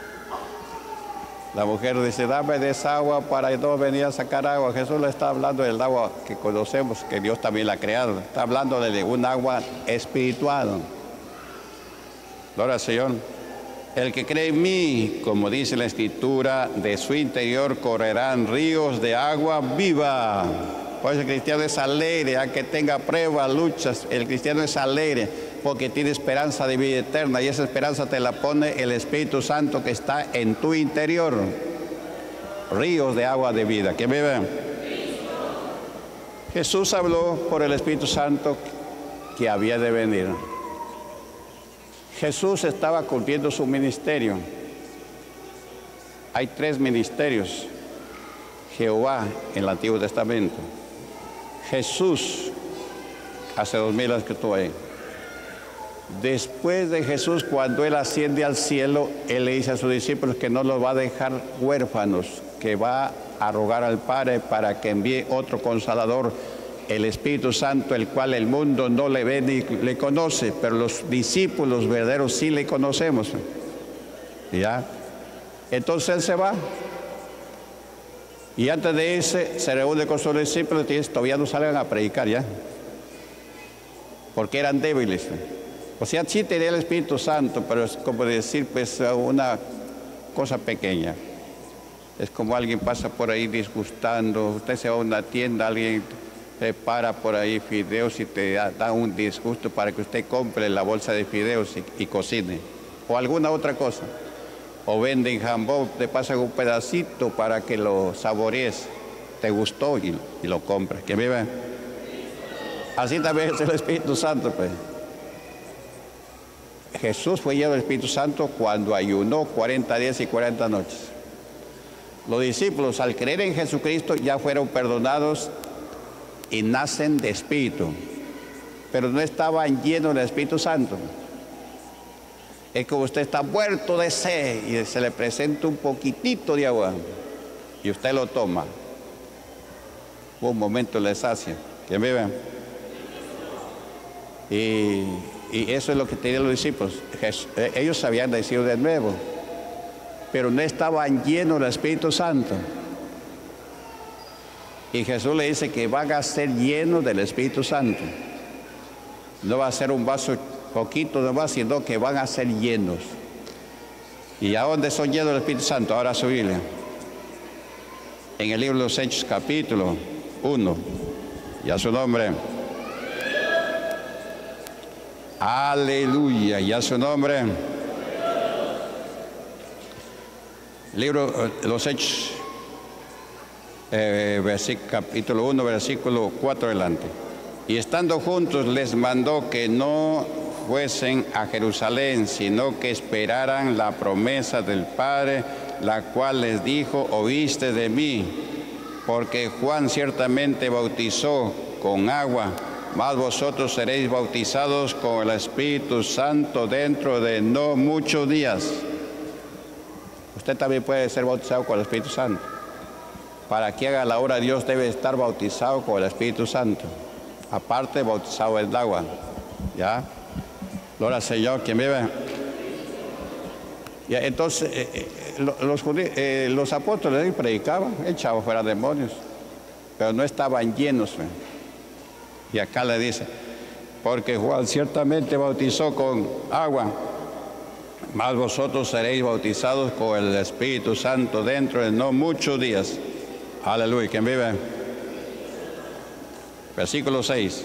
La mujer dice: dame de esa agua para no venir a sacar agua. Jesús le está hablando del agua que conocemos, que Dios también la ha creado. Está hablando de un agua espiritual. Gloria al Señor. El que cree en mí, como dice la Escritura, de su interior correrán ríos de agua viva. Por eso el cristiano es alegre, aunque tenga pruebas, luchas. El cristiano es alegre porque tiene esperanza de vida eterna, y esa esperanza te la pone el Espíritu Santo que está en tu interior. Ríos de agua de vida. ¿Quién vive? Jesús habló por el Espíritu Santo que había de venir. Jesús estaba cumpliendo su ministerio. Hay 3 ministerios. Jehová en el Antiguo Testamento. Jesús hace 2000 años que estuvo ahí. Después de Jesús, cuando Él asciende al cielo, Él le dice a sus discípulos que no los va a dejar huérfanos, que va a rogar al Padre para que envíe otro Consolador, el Espíritu Santo, el cual el mundo no le ve ni le conoce, pero los discípulos verdaderos sí le conocemos. ¿Ya? Entonces Él se va. Y antes de irse, se reúne con sus discípulos y dice: todavía no salgan a predicar ya, porque eran débiles. O sea, sí tenía el Espíritu Santo, pero es como decir, pues, una cosa pequeña. Es como alguien pasa por ahí disgustando. Usted se va a una tienda, alguien prepara por ahí fideos y te da un disgusto para que usted compre la bolsa de fideos y cocine. O alguna otra cosa. O venden jamón, te pasan un pedacito para que lo saborees. Te gustó y lo compras. ¿Quién vive? Así también es el Espíritu Santo, pues. Jesús fue lleno del Espíritu Santo cuando ayunó 40 días y 40 noches. Los discípulos, al creer en Jesucristo, ya fueron perdonados y nacen de Espíritu, pero no estaban llenos del Espíritu Santo. Es como usted está muerto de sed y se le presenta un poquitito de agua y usted lo toma. Un momento le sacia. ¿Quién vive? Y eso es lo que tenían los discípulos. Ellos habían nacido de nuevo, pero no estaban llenos del Espíritu Santo. Y Jesús le dice que van a ser llenos del Espíritu Santo. No va a ser un vaso poquito nomás, sino que van a ser llenos. ¿Y a dónde son llenos del Espíritu Santo? Ahora su Biblia. en el libro de los Hechos, capítulo 1. Ya su nombre. Aleluya, ya su nombre. Libro de los Hechos, capítulo 1, versículo 4 adelante. Y estando juntos les mandó que no fuesen a Jerusalén, sino que esperaran la promesa del Padre, la cual les dijo: oíste de mí, porque Juan ciertamente bautizó con agua, mas vosotros seréis bautizados con el Espíritu Santo dentro de no muchos días. Usted también puede ser bautizado con el Espíritu Santo. Para que haga la obra de Dios debe estar bautizado con el Espíritu Santo. Aparte, bautizado en el agua. ¿Ya? Gloria al Señor, quien vive. Ya, entonces, los apóstoles predicaban, echaban fuera demonios, pero no estaban llenos. Y acá le dice: porque Juan ciertamente bautizó con agua, mas vosotros seréis bautizados con el Espíritu Santo dentro de no muchos días. Aleluya, ¿quién vive? Versículo 6.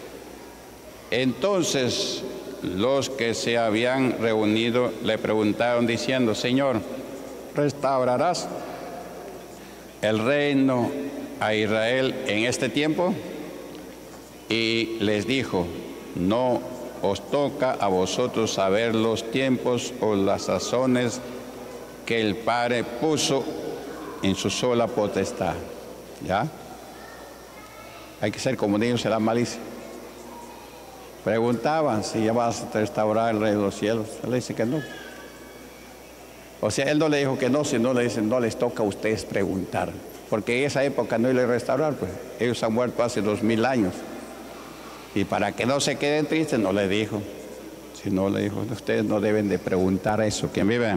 Entonces los que se habían reunido le preguntaron diciendo: Señor, ¿restaurarás el reino a Israel en este tiempo? Y les dijo: no os toca a vosotros saber los tiempos o las sazones que el Padre puso en su sola potestad. ¿Ya? Hay que ser como niños en la malicia. Preguntaban si ya vas a restaurar el reino de los cielos. Él le dice que no. O sea, él no le dijo que no, sino le dice: no les toca a ustedes preguntar. Porque en esa época no iba a restaurar, pues. Ellos han muerto hace 2000 años. Y para que no se queden tristes, no le dijo. Si no le dijo: ustedes no deben de preguntar eso. ¿Quién vive?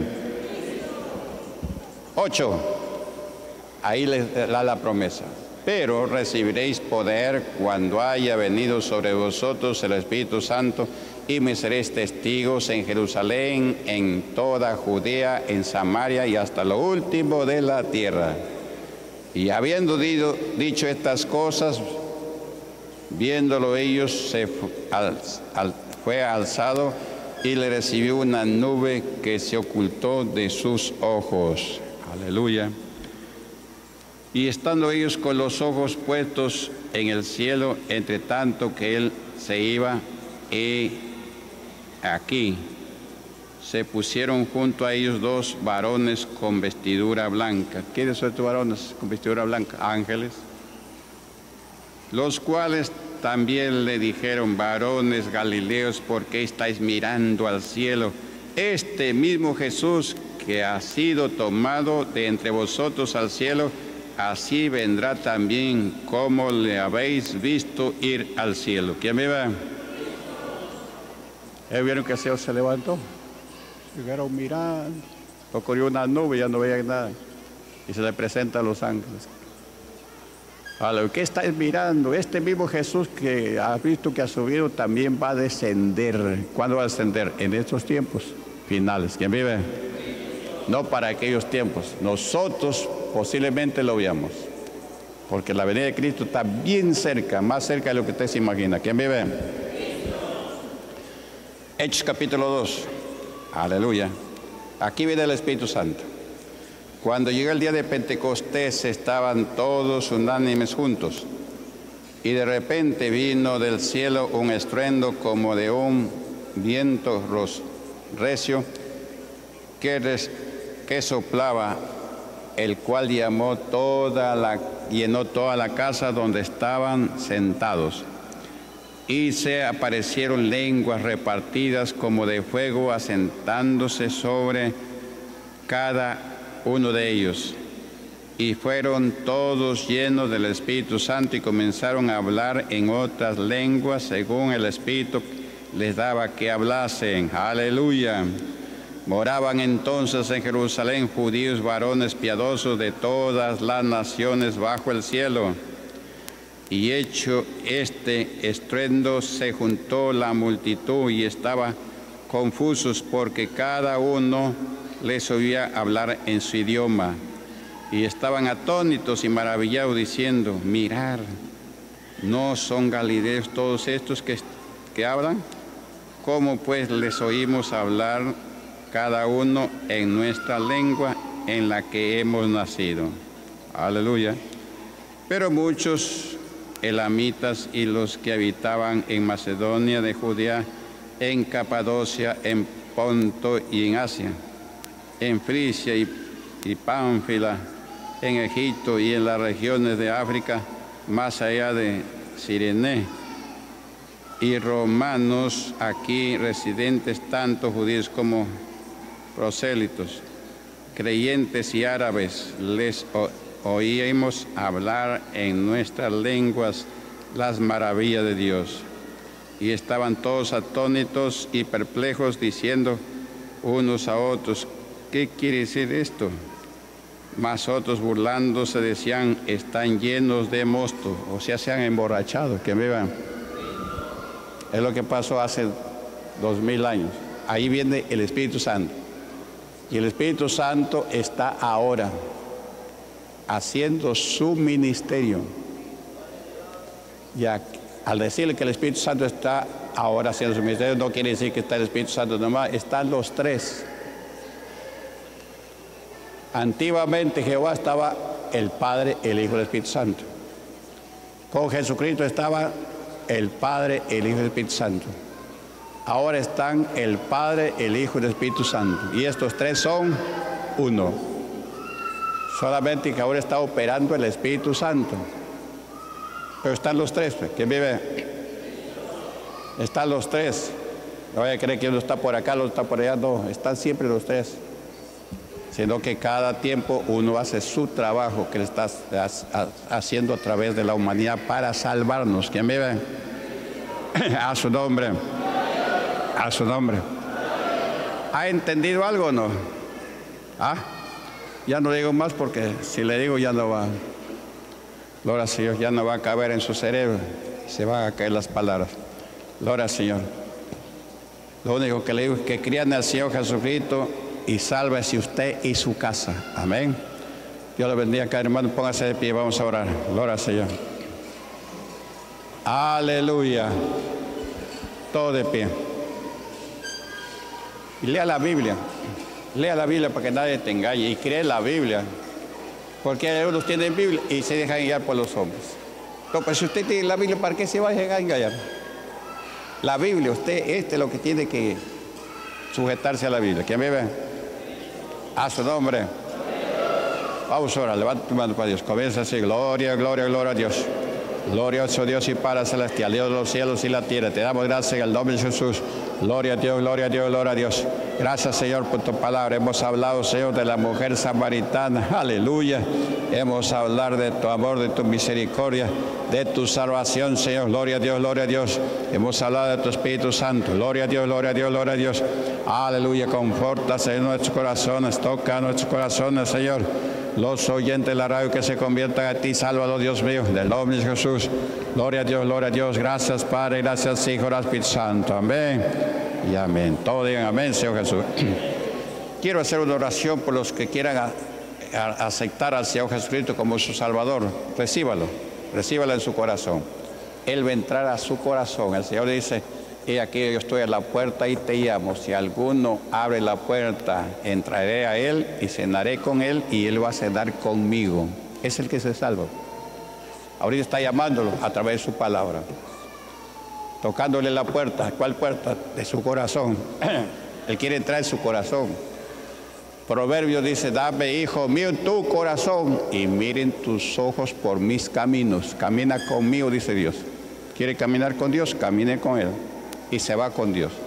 8. Ahí les da la promesa: pero recibiréis poder cuando haya venido sobre vosotros el Espíritu Santo, y me seréis testigos en Jerusalén, en toda Judea, en Samaria y hasta lo último de la tierra. Y habiendo dicho estas cosas, viéndolo ellos, fue alzado y le recibió una nube que se ocultó de sus ojos. Aleluya. Y estando ellos con los ojos puestos en el cielo, entre tanto que él se iba, y aquí se pusieron junto a ellos 2 varones con vestidura blanca. ¿Quiénes son estos varones con vestidura blanca? Ángeles. Los cuales también le dijeron: varones galileos, ¿por qué estáis mirando al cielo? Este mismo Jesús que ha sido tomado de entre vosotros al cielo, así vendrá también como le habéis visto ir al cielo. ¿Quién me va? ¿Vieron que el cielo se levantó? Llegaron mirando, ocurrió una nube, ya no veían nada. Y se le presenta a los ángeles. A lo que estáis mirando, este mismo Jesús que ha visto que ha subido también va a descender. ¿Cuándo va a descender? En estos tiempos finales. ¿Quién vive? No para aquellos tiempos. Nosotros posiblemente lo veamos, porque la venida de Cristo está bien cerca, más cerca de lo que usted se imagina. ¿Quién vive? Hechos capítulo 2. Aleluya. Aquí viene el Espíritu Santo. Cuando llegó el día de Pentecostés, estaban todos unánimes juntos, y de repente vino del cielo un estruendo como de un viento recio que soplaba, el cual llenó toda la casa donde estaban sentados. Y se aparecieron lenguas repartidas como de fuego, asentándose sobre cada uno de ellos. Y fueron todos llenos del Espíritu Santo y comenzaron a hablar en otras lenguas según el Espíritu les daba que hablasen. Aleluya. Moraban entonces en Jerusalén judíos varones piadosos de todas las naciones bajo el cielo. Y hecho este estruendo, se juntó la multitud y estaba confusos, porque cada uno les oía hablar en su idioma. y estaban atónitos y maravillados diciendo, mirar, ¿no son galileos todos estos que hablan? ¿Cómo pues les oímos hablar cada uno en nuestra lengua en la que hemos nacido? Aleluya. Pero muchos elamitas y los que habitaban en Macedonia de Judea, en Capadocia, en Ponto y en Asia, en Frigia y Pánfila, en Egipto y en las regiones de África, más allá de Cirene, y romanos aquí residentes, tanto judíos como prosélitos, creyentes y árabes, les oímos hablar en nuestras lenguas las maravillas de Dios. Y estaban todos atónitos y perplejos, diciendo unos a otros, ¿qué quiere decir esto? Mas otros burlándose decían, están llenos de mosto, o sea, se han emborrachado, que vivan. Es lo que pasó hace 2000 años. Ahí viene el Espíritu Santo. Y el Espíritu Santo está ahora haciendo su ministerio. Y al decirle que el Espíritu Santo está ahora haciendo su ministerio, no quiere decir que está el Espíritu Santo nomás, están los tres. Antiguamente Jehová estaba el Padre, el Hijo y el Espíritu Santo. Con Jesucristo estaba el Padre, el Hijo y el Espíritu Santo. Ahora están el Padre, el Hijo y el Espíritu Santo. Y estos tres son uno. Solamente que ahora está operando el Espíritu Santo. Pero están los tres. ¿Quién vive? Están los tres. No vaya a creer que uno está por acá, otro está por allá. No, están siempre los tres. Sino que cada tiempo uno hace su trabajo que le está haciendo a través de la humanidad para salvarnos. ¿Quién vive? A su nombre. A su nombre. ¿Ha entendido algo o no? ¿Ah? Ya no digo más porque si le digo ya no va. Gloria al Señor, ya no va a caber en su cerebro. Se van a caer las palabras. Gloria al Señor. Lo único que le digo es que crean al Señor Jesucristo y sálvese usted y su casa. Amén. Dios le bendiga, cada hermano. Póngase de pie, vamos a orar. Gloria al Señor. Aleluya. Todo de pie. Y lea la Biblia. Lea la Biblia para que nadie te engañe. Y cree la Biblia. Porque algunos tienen Biblia y se dejan guiar por los hombres. No, pues si usted tiene la Biblia, ¿para qué se va a dejar engañar? La Biblia, usted, es lo que tiene que sujetarse a la Biblia. ¿Quién vive? A su nombre. Vamos a orar. Levanta tu mano para Dios. Comienza así. Gloria, gloria, gloria a Dios. Glorioso Dios y Padre celestial, Dios de los cielos y la tierra. Te damos gracias en el nombre de Jesús. Gloria a Dios, gloria a Dios, gloria a Dios. Gracias, Señor, por tu palabra. Hemos hablado, Señor, de la mujer samaritana. Aleluya. Hemos hablado de tu amor, de tu misericordia, de tu salvación, Señor. Gloria a Dios, gloria a Dios. Hemos hablado de tu Espíritu Santo. Gloria a Dios, gloria a Dios, gloria a Dios. Aleluya. Conforta, Señor, nuestros corazones. Toca nuestros corazones, Señor. Los oyentes de la radio que se conviertan a ti, sálvalo, Dios mío, del nombre de Jesús. Gloria a Dios, gloria a Dios. Gracias, Padre, gracias, Hijo, gracias, Espíritu Santo. Amén y amén. Todos digan amén, Señor Jesús. Quiero hacer una oración por los que quieran aceptar al Señor Jesucristo como su Salvador. Recíbalo en su corazón. Él va a entrar a su corazón. El Señor dice, he aquí yo estoy a la puerta y te llamo. Si alguno abre la puerta, entraré a él y cenaré con él y él va a cenar conmigo. Es el que se salva. Ahorita está llamándolo a través de su palabra. Tocándole la puerta. ¿Cuál puerta? De su corazón. Él quiere entrar en su corazón. Proverbios dice, dame, hijo mío, tu corazón y miren tus ojos por mis caminos. Camina conmigo, dice Dios. ¿Quiere caminar con Dios? Camine con Él. Y se va con Dios.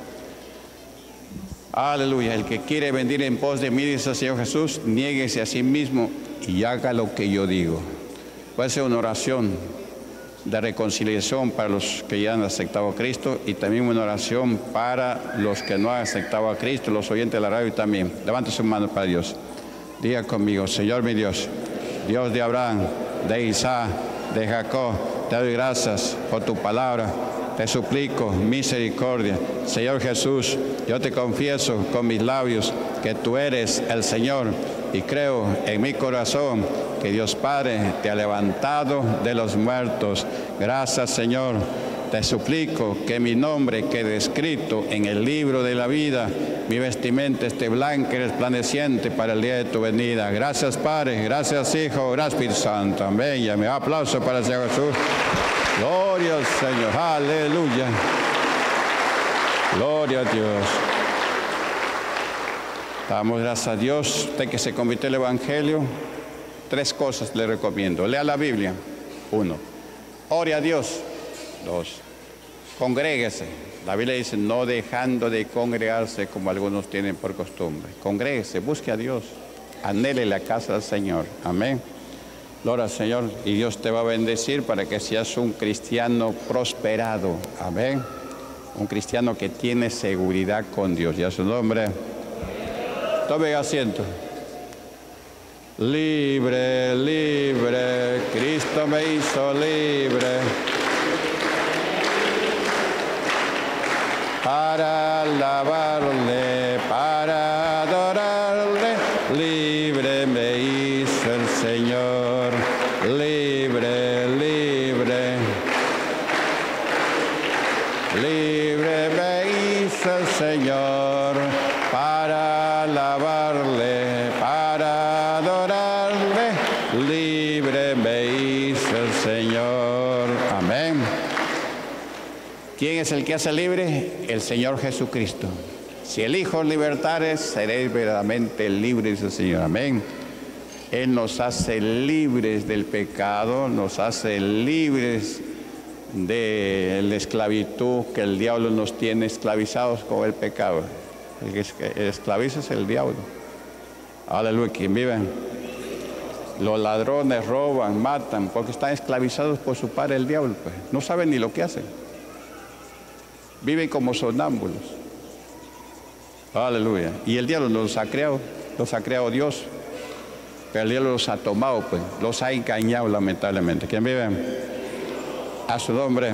Aleluya. El que quiere venir en pos de mí, dice el Señor Jesús, niéguese a sí mismo y haga lo que yo digo. Puede ser una oración de reconciliación para los que ya han aceptado a Cristo y también una oración para los que no han aceptado a Cristo, los oyentes de la radio también. Levante sus manos para Dios. Diga conmigo, Señor mi Dios, Dios de Abraham, de Isaac, de Jacob, te doy gracias por tu palabra. Te suplico misericordia. Señor Jesús, yo te confieso con mis labios que tú eres el Señor, y creo en mi corazón que Dios Padre te ha levantado de los muertos. Gracias, Señor. Te suplico que mi nombre quede escrito en el libro de la vida, mi vestimenta esté blanca y resplandeciente para el día de tu venida. Gracias, Padre, gracias, Hijo, gracias, Espíritu Santo. Amén. Y un aplauso para el Señor Jesús. Gloria al Señor. Aleluya. Gloria a Dios. Damos gracias a Dios. Usted que se convirtió al Evangelio, 3 cosas le recomiendo. Lea la Biblia. 1. Ore a Dios. 2. Congréguese. La Biblia dice, no dejando de congregarse como algunos tienen por costumbre. Congréguese, busque a Dios. Anhele la casa del Señor. Amén. Gloria al Señor. Y Dios te va a bendecir para que seas un cristiano prosperado. Amén. Un cristiano que tiene seguridad con Dios. Y a su nombre. Tome asiento. Libre, libre, Cristo me hizo libre. Para alabarle, para adorarle, libre me hizo el Señor, libre, libre, libre me hizo el Señor, para alabarle, para adorarle, libre me hizo el Señor. Amén. ¿Quién es el que hace libre? El Señor Jesucristo. Si el Hijo os libertare, seréis verdaderamente libres, dice el Señor. Amén. Él nos hace libres del pecado, nos hace libres de la esclavitud que el diablo nos tiene esclavizados con el pecado. El que esclaviza es el diablo. Aleluya. ¿Quién vive? Los ladrones roban, matan, porque están esclavizados por su padre el diablo. Pues. No saben ni lo que hacen. Viven como sonámbulos. Aleluya. Y el diablo los ha creado Dios. Pero el diablo los ha tomado, pues, los ha engañado lamentablemente. ¿Quién vive? A su nombre.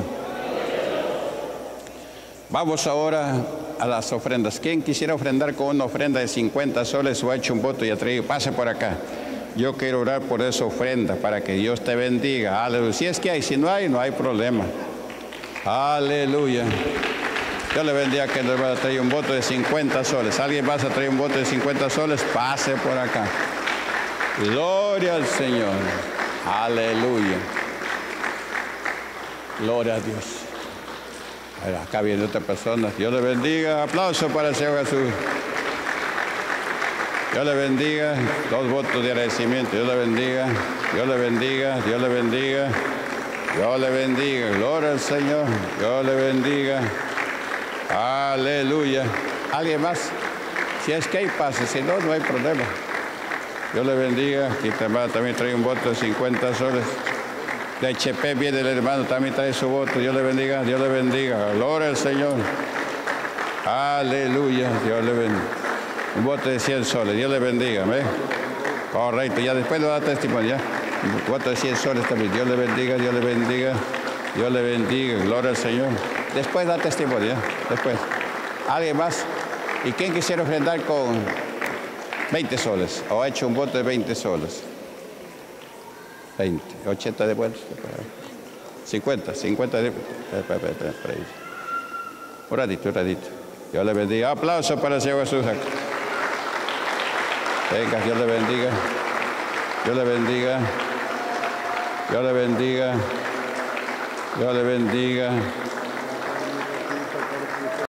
Vamos ahora a las ofrendas. ¿Quién quisiera ofrendar con una ofrenda de 50 soles o ha hecho un voto y ha traído? Pase por acá. Yo quiero orar por esa ofrenda para que Dios te bendiga. Aleluya. Si es que hay, si no hay, no hay problema. Aleluya. Dios le bendiga que nos va a traer un voto de 50 soles. ¿Alguien va a traer un voto de 50 soles? Pase por acá. Gloria al Señor. Aleluya. Gloria a Dios. Acá viene otra persona. Dios le bendiga. Aplauso para el Señor Jesús. Dios le bendiga. 2 votos de agradecimiento. Dios le bendiga. Dios le bendiga. Dios le bendiga. Dios le bendiga. Gloria al Señor. Dios le bendiga. Aleluya. ¿Alguien más? Si es que hay pase, si no, no hay problema. Dios le bendiga. Aquí también trae un voto de 50 soles. De HP viene el hermano, también trae su voto. Dios le bendiga. Dios le bendiga. Gloria al Señor. Aleluya. Dios le bendiga. Un voto de 100 soles. Dios le bendiga. ¿Ve? Correcto. Ya después lo da testimonio. Un voto de 100 soles también. Dios le bendiga. Dios le bendiga. Dios le bendiga. Gloria al Señor. Después da testimonio, después. ¿Alguien más? ¿Y quién quisiera ofrendar con 20 soles? ¿O ha hecho un voto de 20 soles? 20, 80 de vuelta. 50 de... Un ratito. Dios le bendiga. Aplauso para el Señor Jesús. Venga, Dios le bendiga. Dios le bendiga. Dios le bendiga. Dios le bendiga.